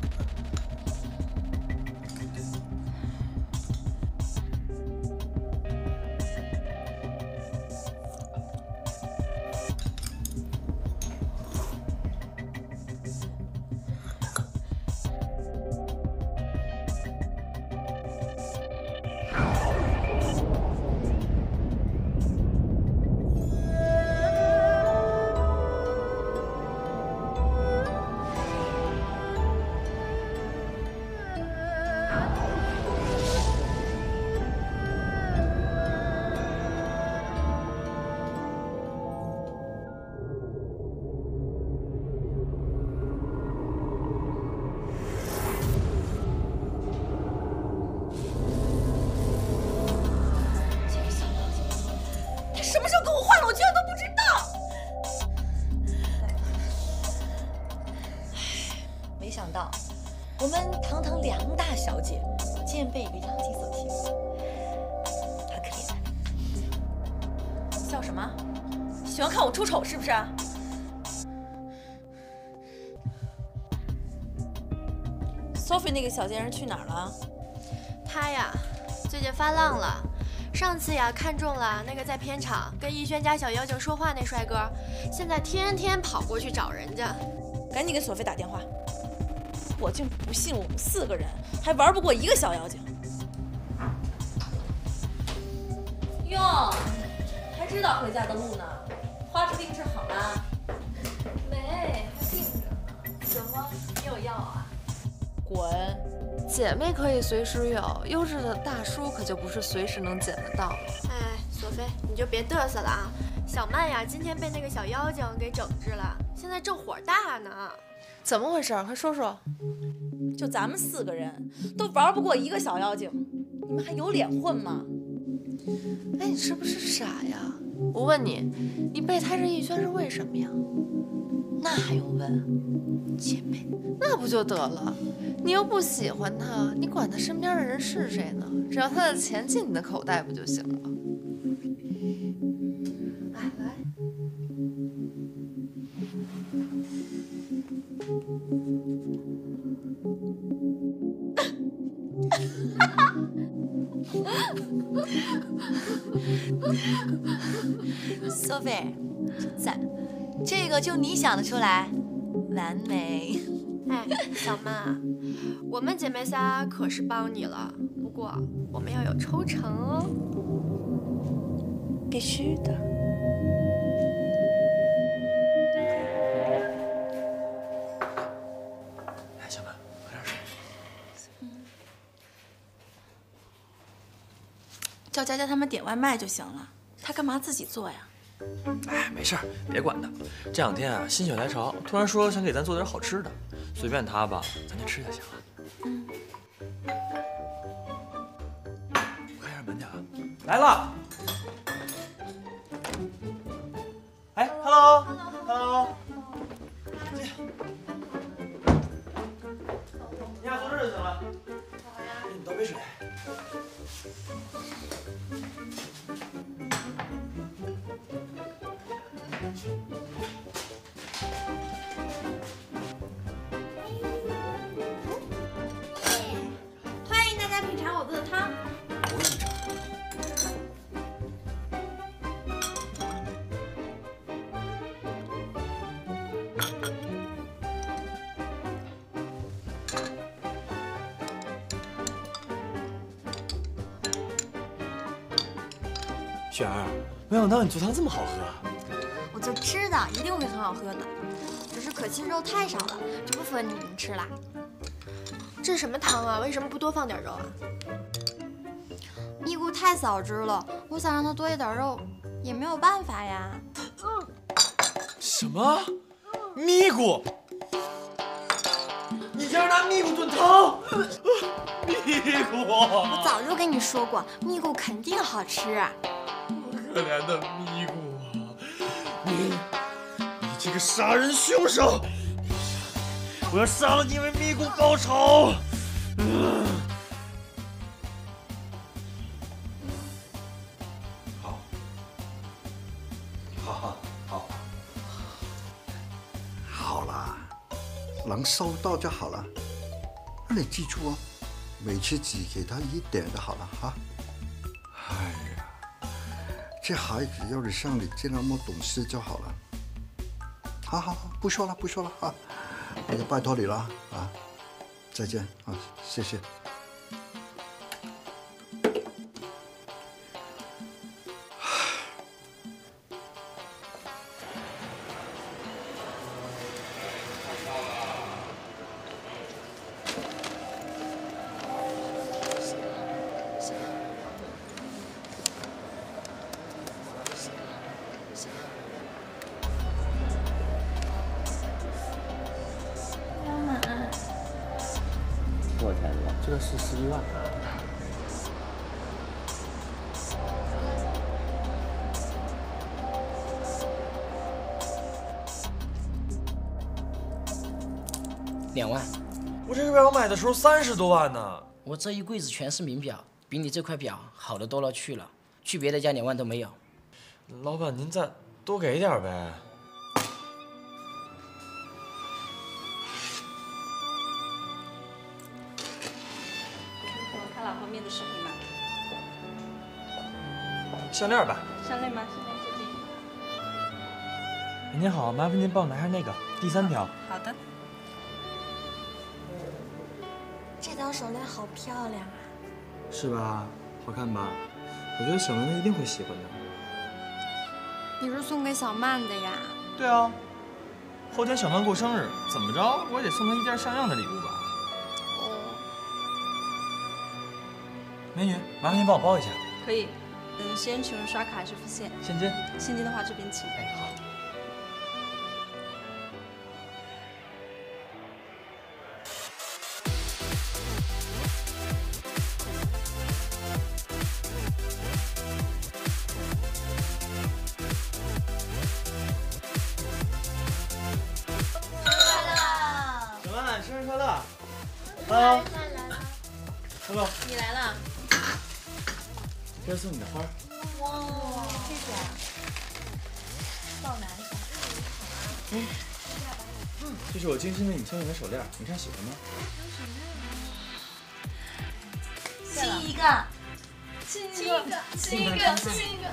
什么时候给我换了，我居然都不知道。没想到，我们堂堂梁大小姐，竟然被一个妖精所欺负，好可怜啊！笑什么？喜欢看我出丑是不是？Sophie 那个小贱人去哪儿了？ 她呀，最近发浪了。上次呀，看中了那个在片场跟逸轩家小妖精说话那帅哥，现在天天跑过去找人家。 赶紧给索菲打电话！我竟不信我们4个人还玩不过一个小妖精。哟，还知道回家的路呢？花治病治好了？ 没，还病着呢。怎么，你有药啊？ 滚！ 姐妹可以随时有，优质的大叔可就不是随时能捡得到了。哎，索菲，你就别嘚瑟了啊！小曼呀，今天被那个小妖精给整治了，现在正火大呢。怎么回事？快说说。 就咱们4个人都玩不过一个小妖精，你们还有脸混吗？ 哎，你是不是傻呀？我问你，你备胎这逸轩是为什么呀？ 那还用问？姐妹， 那不就得了？你又不喜欢他，你管他身边的人是谁呢？只要他的钱进你的口袋不就行了？哎，来。 Sophie， 赞，这个就你想得出来，完美。 哎，小曼，我们姐妹仨可是帮你了，不过我们要有抽成哦。 必须的。 哎，小曼，喝点水。 叫佳佳他们点外卖就行了，他干嘛自己做呀？ 哎，没事儿，别管他。这2天啊，心血来潮，突然说想给咱做点好吃的，随便他吧，咱就吃就行了。我开下门去啊。来了。哎 ，hello。你俩坐这儿就行了。好呀。给你倒杯水。 欢迎大家品尝我做的汤。 我也尝。雪儿，没想到你做汤这么好喝。 我就知道一定会很好喝的，只是可惜肉太少了，就不分你们吃啦。 这什么汤啊？为什么不多放点肉啊？ 咪咕太小只了，我想让它多一点肉，也没有办法呀。 什么？咪咕？你竟然拿咪咕炖汤？咪咕！ 我早就跟你说过，咪咕肯定好吃。 可怜的咪咕啊！你这个杀人凶手！我要杀了你为咪咕报仇！ 好， 能收到就好了。那你记住哦，每次只给他1点就好了哈。哎呀，这孩子要是像你这么懂事就好了。好好好，不说了啊，那就拜托你了啊，再见啊，谢谢。 多少钱了？ 这个是11万。 2万。 我这个表买的时候30多万呢。 我这一柜子全是名表，比你这块表好的多了去了，去别的家2万都没有。 老板，您再多给点呗。 看哪方面的视频吗？ 项链吧。 项链吗？项链这边。 您好，麻烦您帮我拿下那个第3条。 好的。 这条手链好漂亮啊！ 是吧？好看吧？我觉得小文一定会喜欢的。 你是送给小曼的呀？ 对啊，后天小曼过生日，怎么着我也得送她一件像样的礼物吧。美女，麻烦您帮我包一下。 可以。先请问刷卡还是付现？ 现金。 现金的话这边请。 哎，好。小曼，生日快乐！啊！小曼， 你来了。 这是送你的花。 哇，谢谢。抱拿一下。 这是我精心为你挑选的手链，你看喜欢吗？ 亲一个，亲一个，亲一个，亲一个。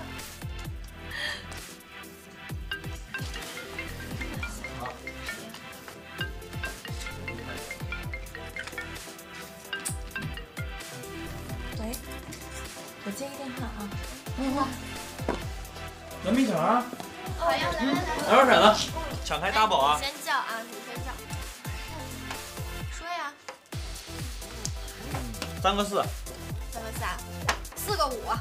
喂，我接个电话啊。 暖冰球啊！ 好呀，来来来。 来玩骰子，抢开 double 啊！ 先叫啊，你先叫。说呀。 3个4。3 个4，4个5。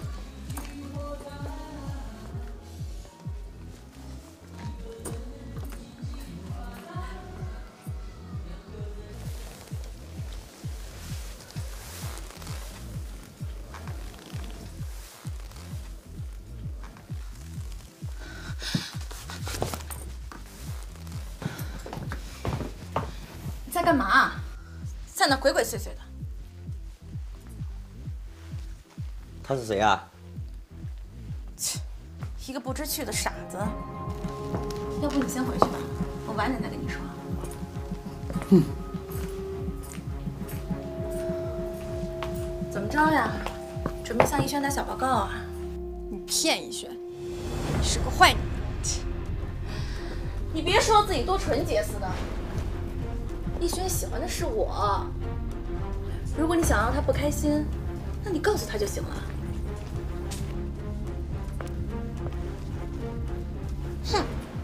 你在干嘛？在那鬼鬼祟祟的。 他是谁啊？ 切，一个不知趣的傻子。要不你先回去吧，我晚点再跟你说。怎么着呀？准备向逸轩打小报告啊？ 你骗逸轩，你是个坏女人。 你别说自己多纯洁似的。逸轩喜欢的是我。如果你想让他不开心，那你告诉他就行了。 哼！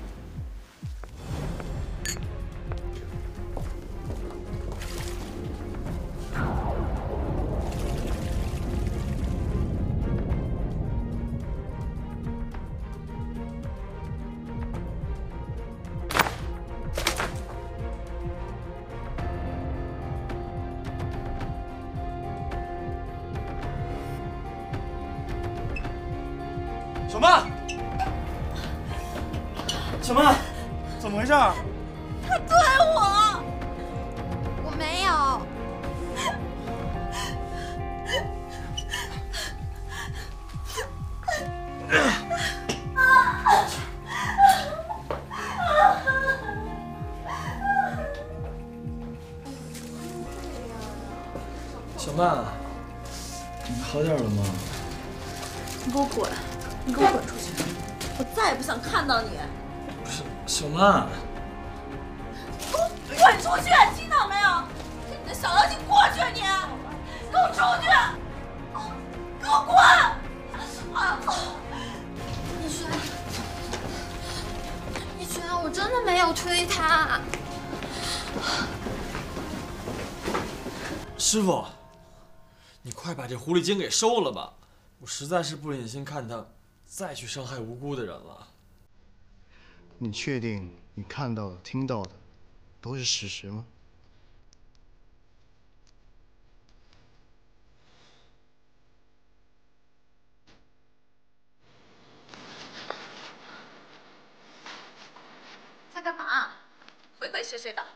小曼。 小曼，怎么回事？ 他对我， 我没有。 你好点了吗？ 你给我滚！你给我滚出去！我再也不想看到你！ 不是，小曼。 给我滚出去！听到没有？你的小妖精过去！你，给我出去！给我滚！啊！ 逸轩，逸轩，我真的没有推他。 师傅，你快把这狐狸精给收了吧！我实在是不忍心看他再去伤害无辜的人了。 你确定你看到的、听到的都是事实吗？ 在干嘛？鬼鬼祟祟的。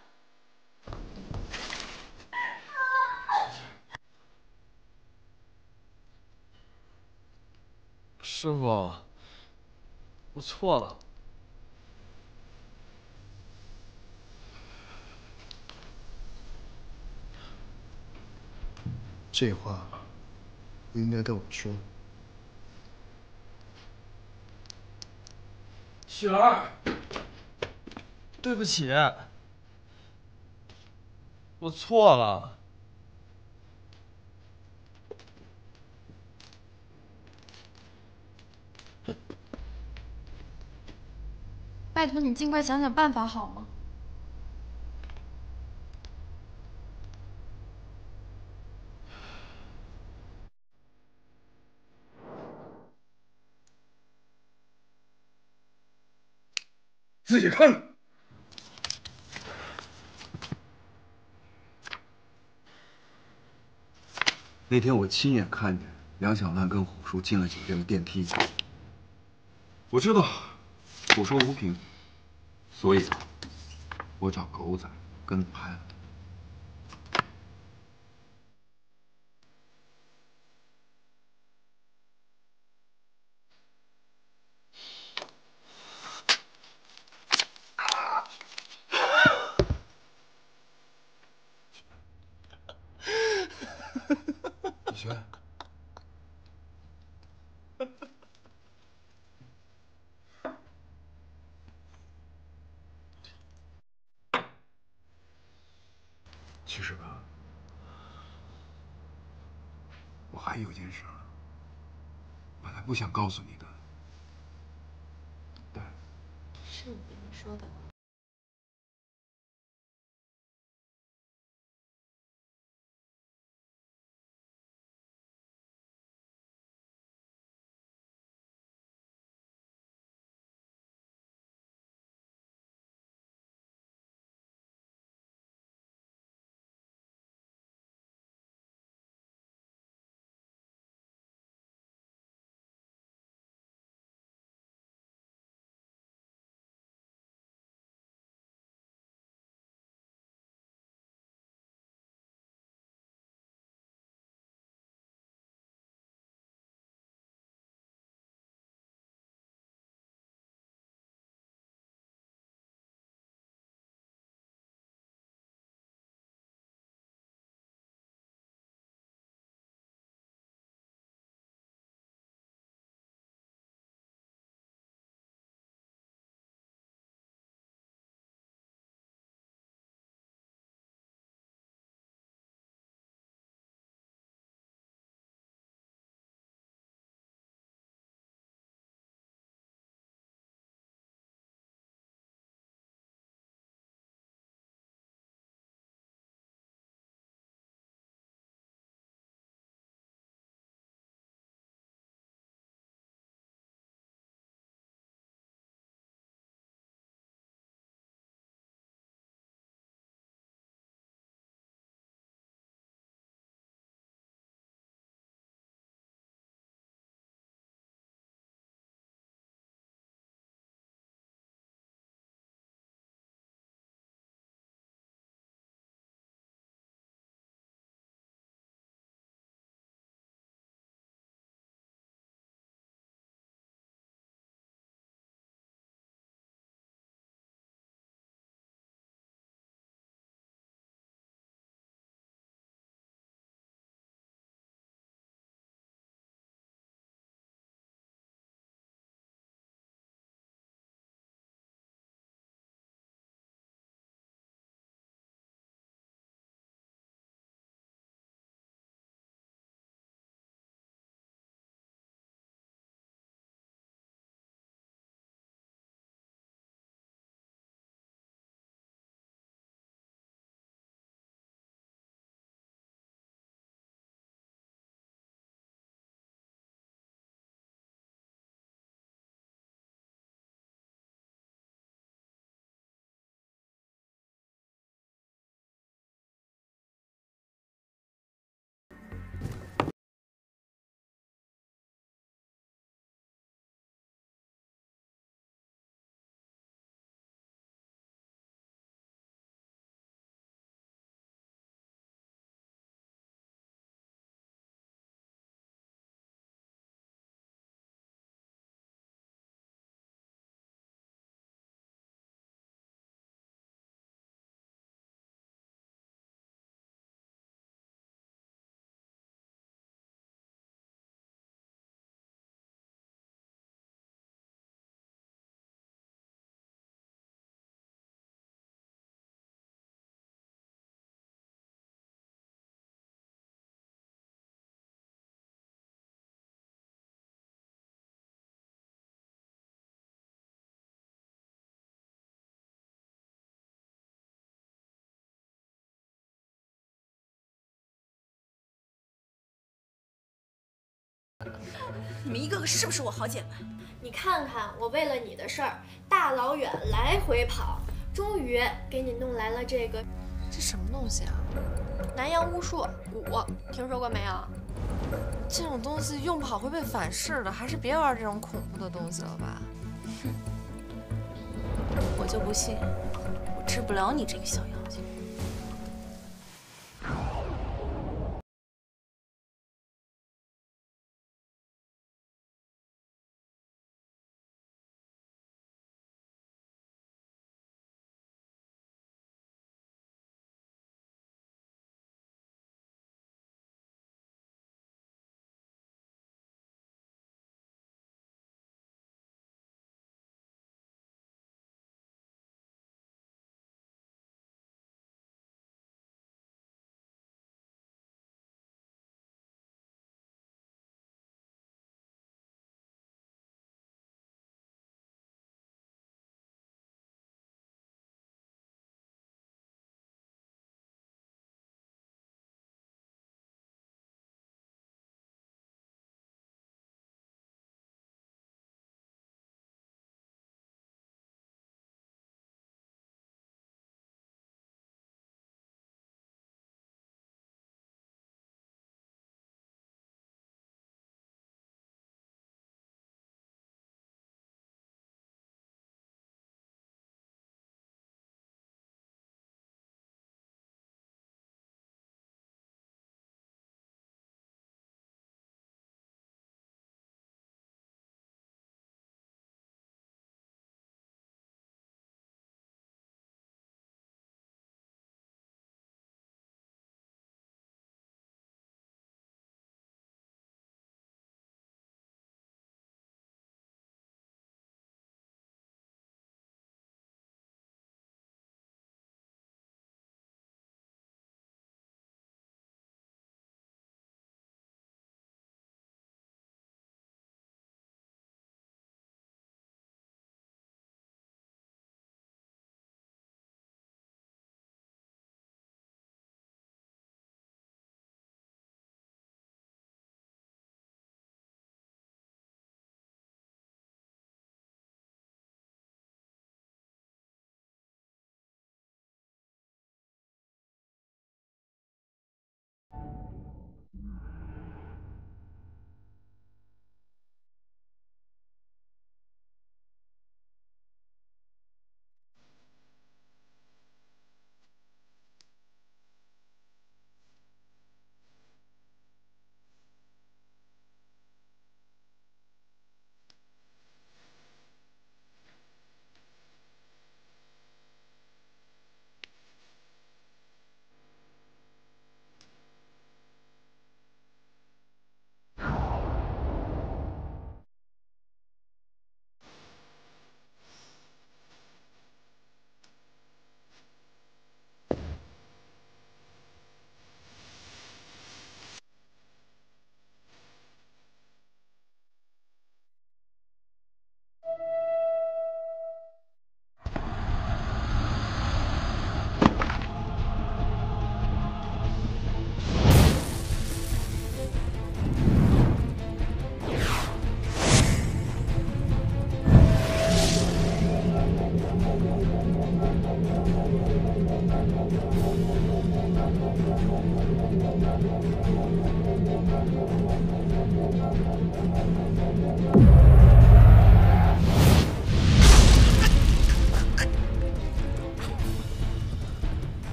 师傅，我错了。 这话不应该跟我说。 雪儿，对不起，我错了。 拜托你尽快想想办法好吗？ 自己看。 那天我亲眼看见梁小曼跟虎叔进了酒店的电梯。我知道虎说无凭，所以我找狗仔跟拍了。逸轩，其实吧，我还有件事儿，本来不想告诉你的，但是我跟你说的。 你们一个个是不是我好姐妹？ 你看看，我为了你的事儿，大老远来回跑，终于给你弄来了这个。 这什么东西啊？ 南洋巫术蛊，听说过没有？ 这种东西用不好会被反噬的，还是别玩这种恐怖的东西了吧？ 哼，我就不信，我治不了你这个小妖精。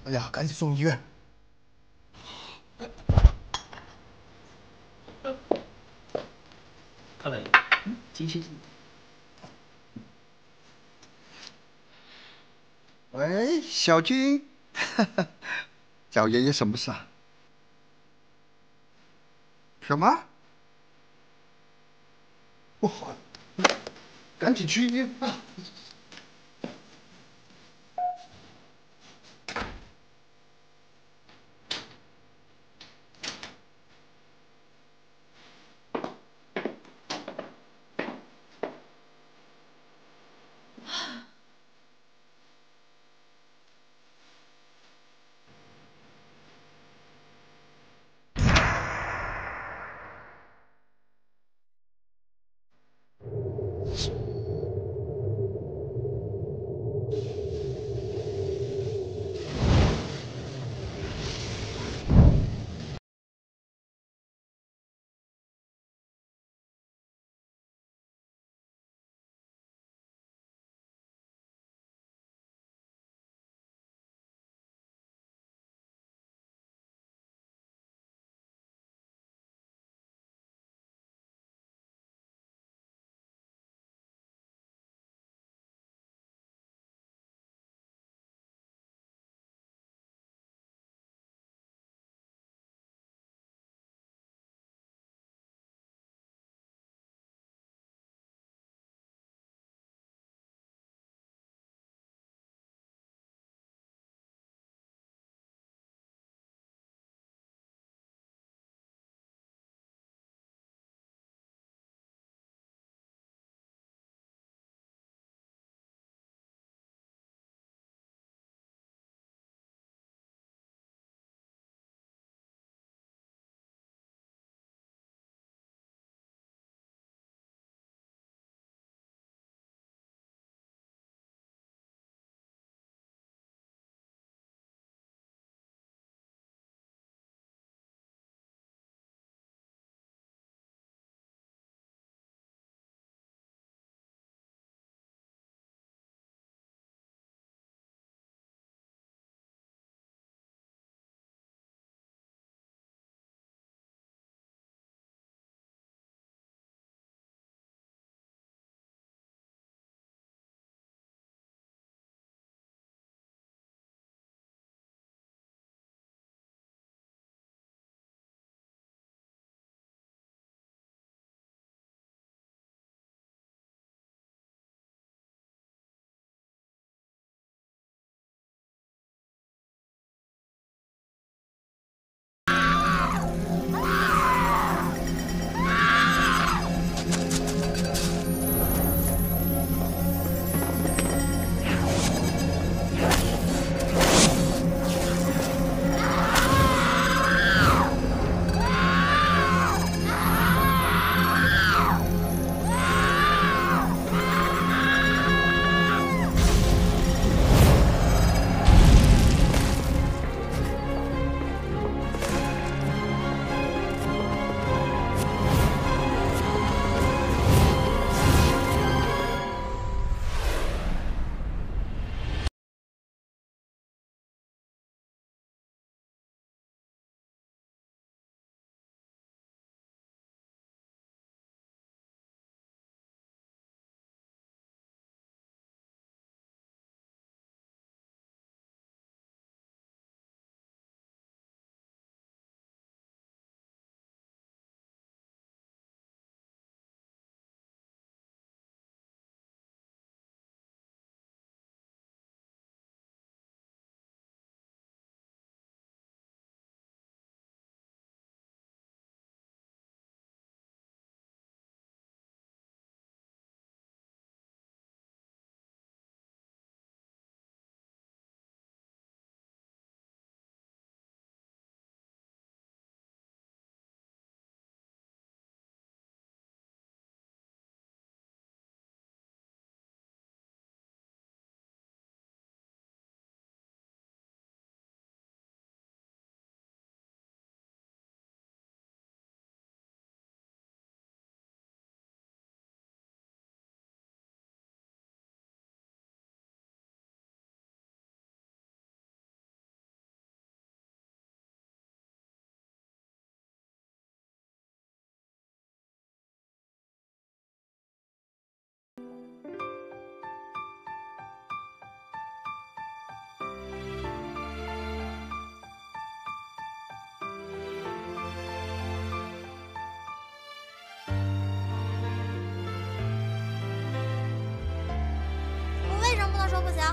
哎呀，赶紧送医院。 快来，进去。 喂，小军，找爷爷什么事啊？什么？我赶紧去医院啊！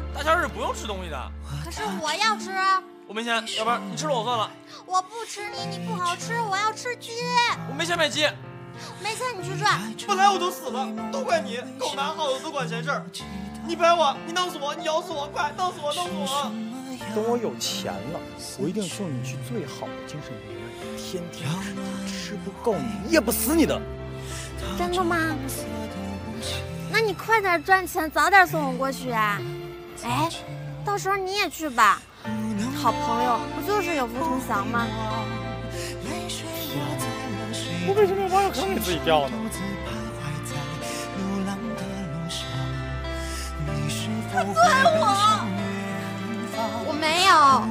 大夏日不用吃东西的。 可是我要吃。 我没钱，要不然你吃了我算了。 我不吃你，你不好吃，我要吃鸡。 我没钱买鸡。 没钱你去赚。 本来我都死了，都怪你，狗男耗子都管闲事儿。你摆我，你弄死我，你咬死我，快弄死我，弄死我！ 等我有钱了，我一定送你去最好的精神病院，天天吃不够你噎不死你的。 真的吗？那你快点赚钱，早点送我过去啊！哎，到时候你也去吧，好朋友不就是有福同享吗？ 我为什么要挖个坑给自己掉呢？ 他追我，我没有。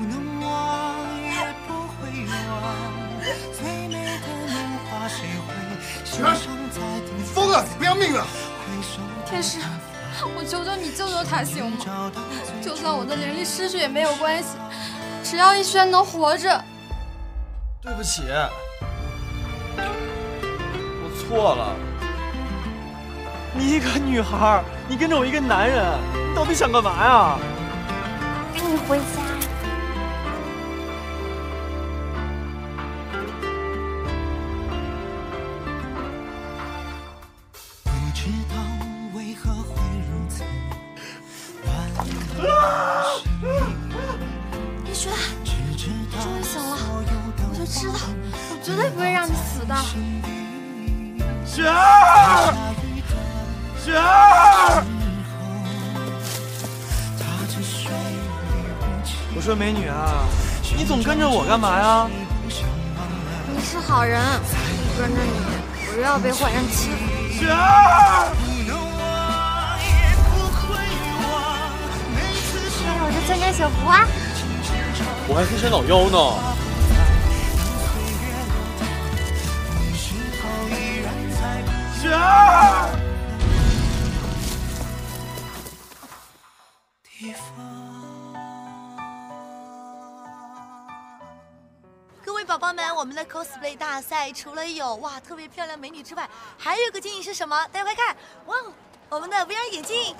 雪儿，你疯了！你不要命了！ 天师，我求求你救救他行吗？就算我的灵力失去也没有关系，只要逸轩能活着。 对不起，我错了。你一个女孩，你跟着我一个男人，你到底想干嘛呀？ 赶紧回家。 不知道为何会如此。 逸轩，终于醒了，我就知道，我绝对不会让你死的。 雪儿，雪儿！我说美女啊，你总跟着我干嘛呀？ 你是好人，跟着你，我又要被坏人欺负。 雪儿！ 那我就穿件小服啊。 我还黑山老妖呢。雪儿！ 各位宝宝们，我们的 cosplay 大赛除了有特别漂亮美女之外，还有一个惊喜是什么？大家快看，哇，我们的 VR 眼镜。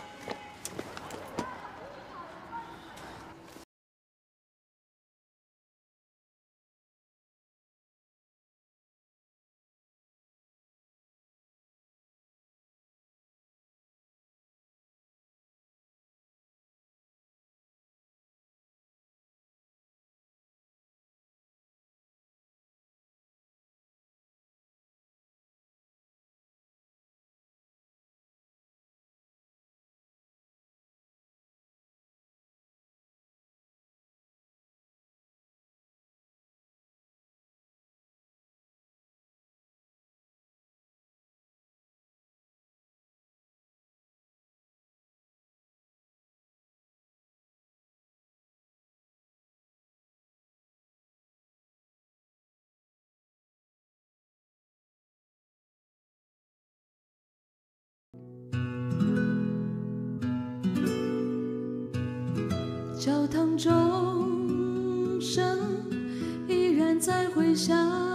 教堂钟声依然在回响，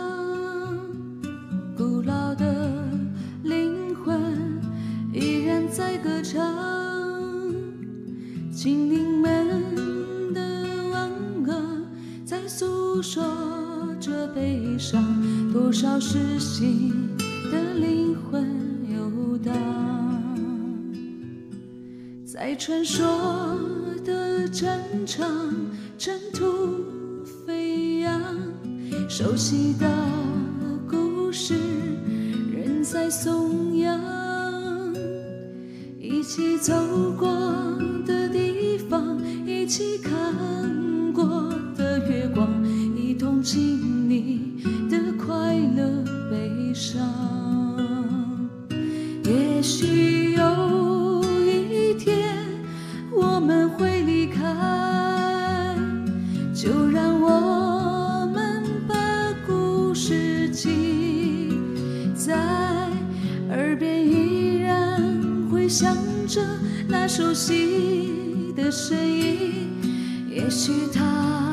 古老的灵魂依然在歌唱，精灵们的汪啊，在诉说着悲伤，多少失信的灵魂游荡，在传说的战场，尘土飞扬，熟悉的故事，人在颂扬，一起走过的地方，一起看过的月光，一同经历的快乐悲伤，也许有一天我们会离开，就让我们把故事记在耳边，依然回响着那熟悉的声音，也许它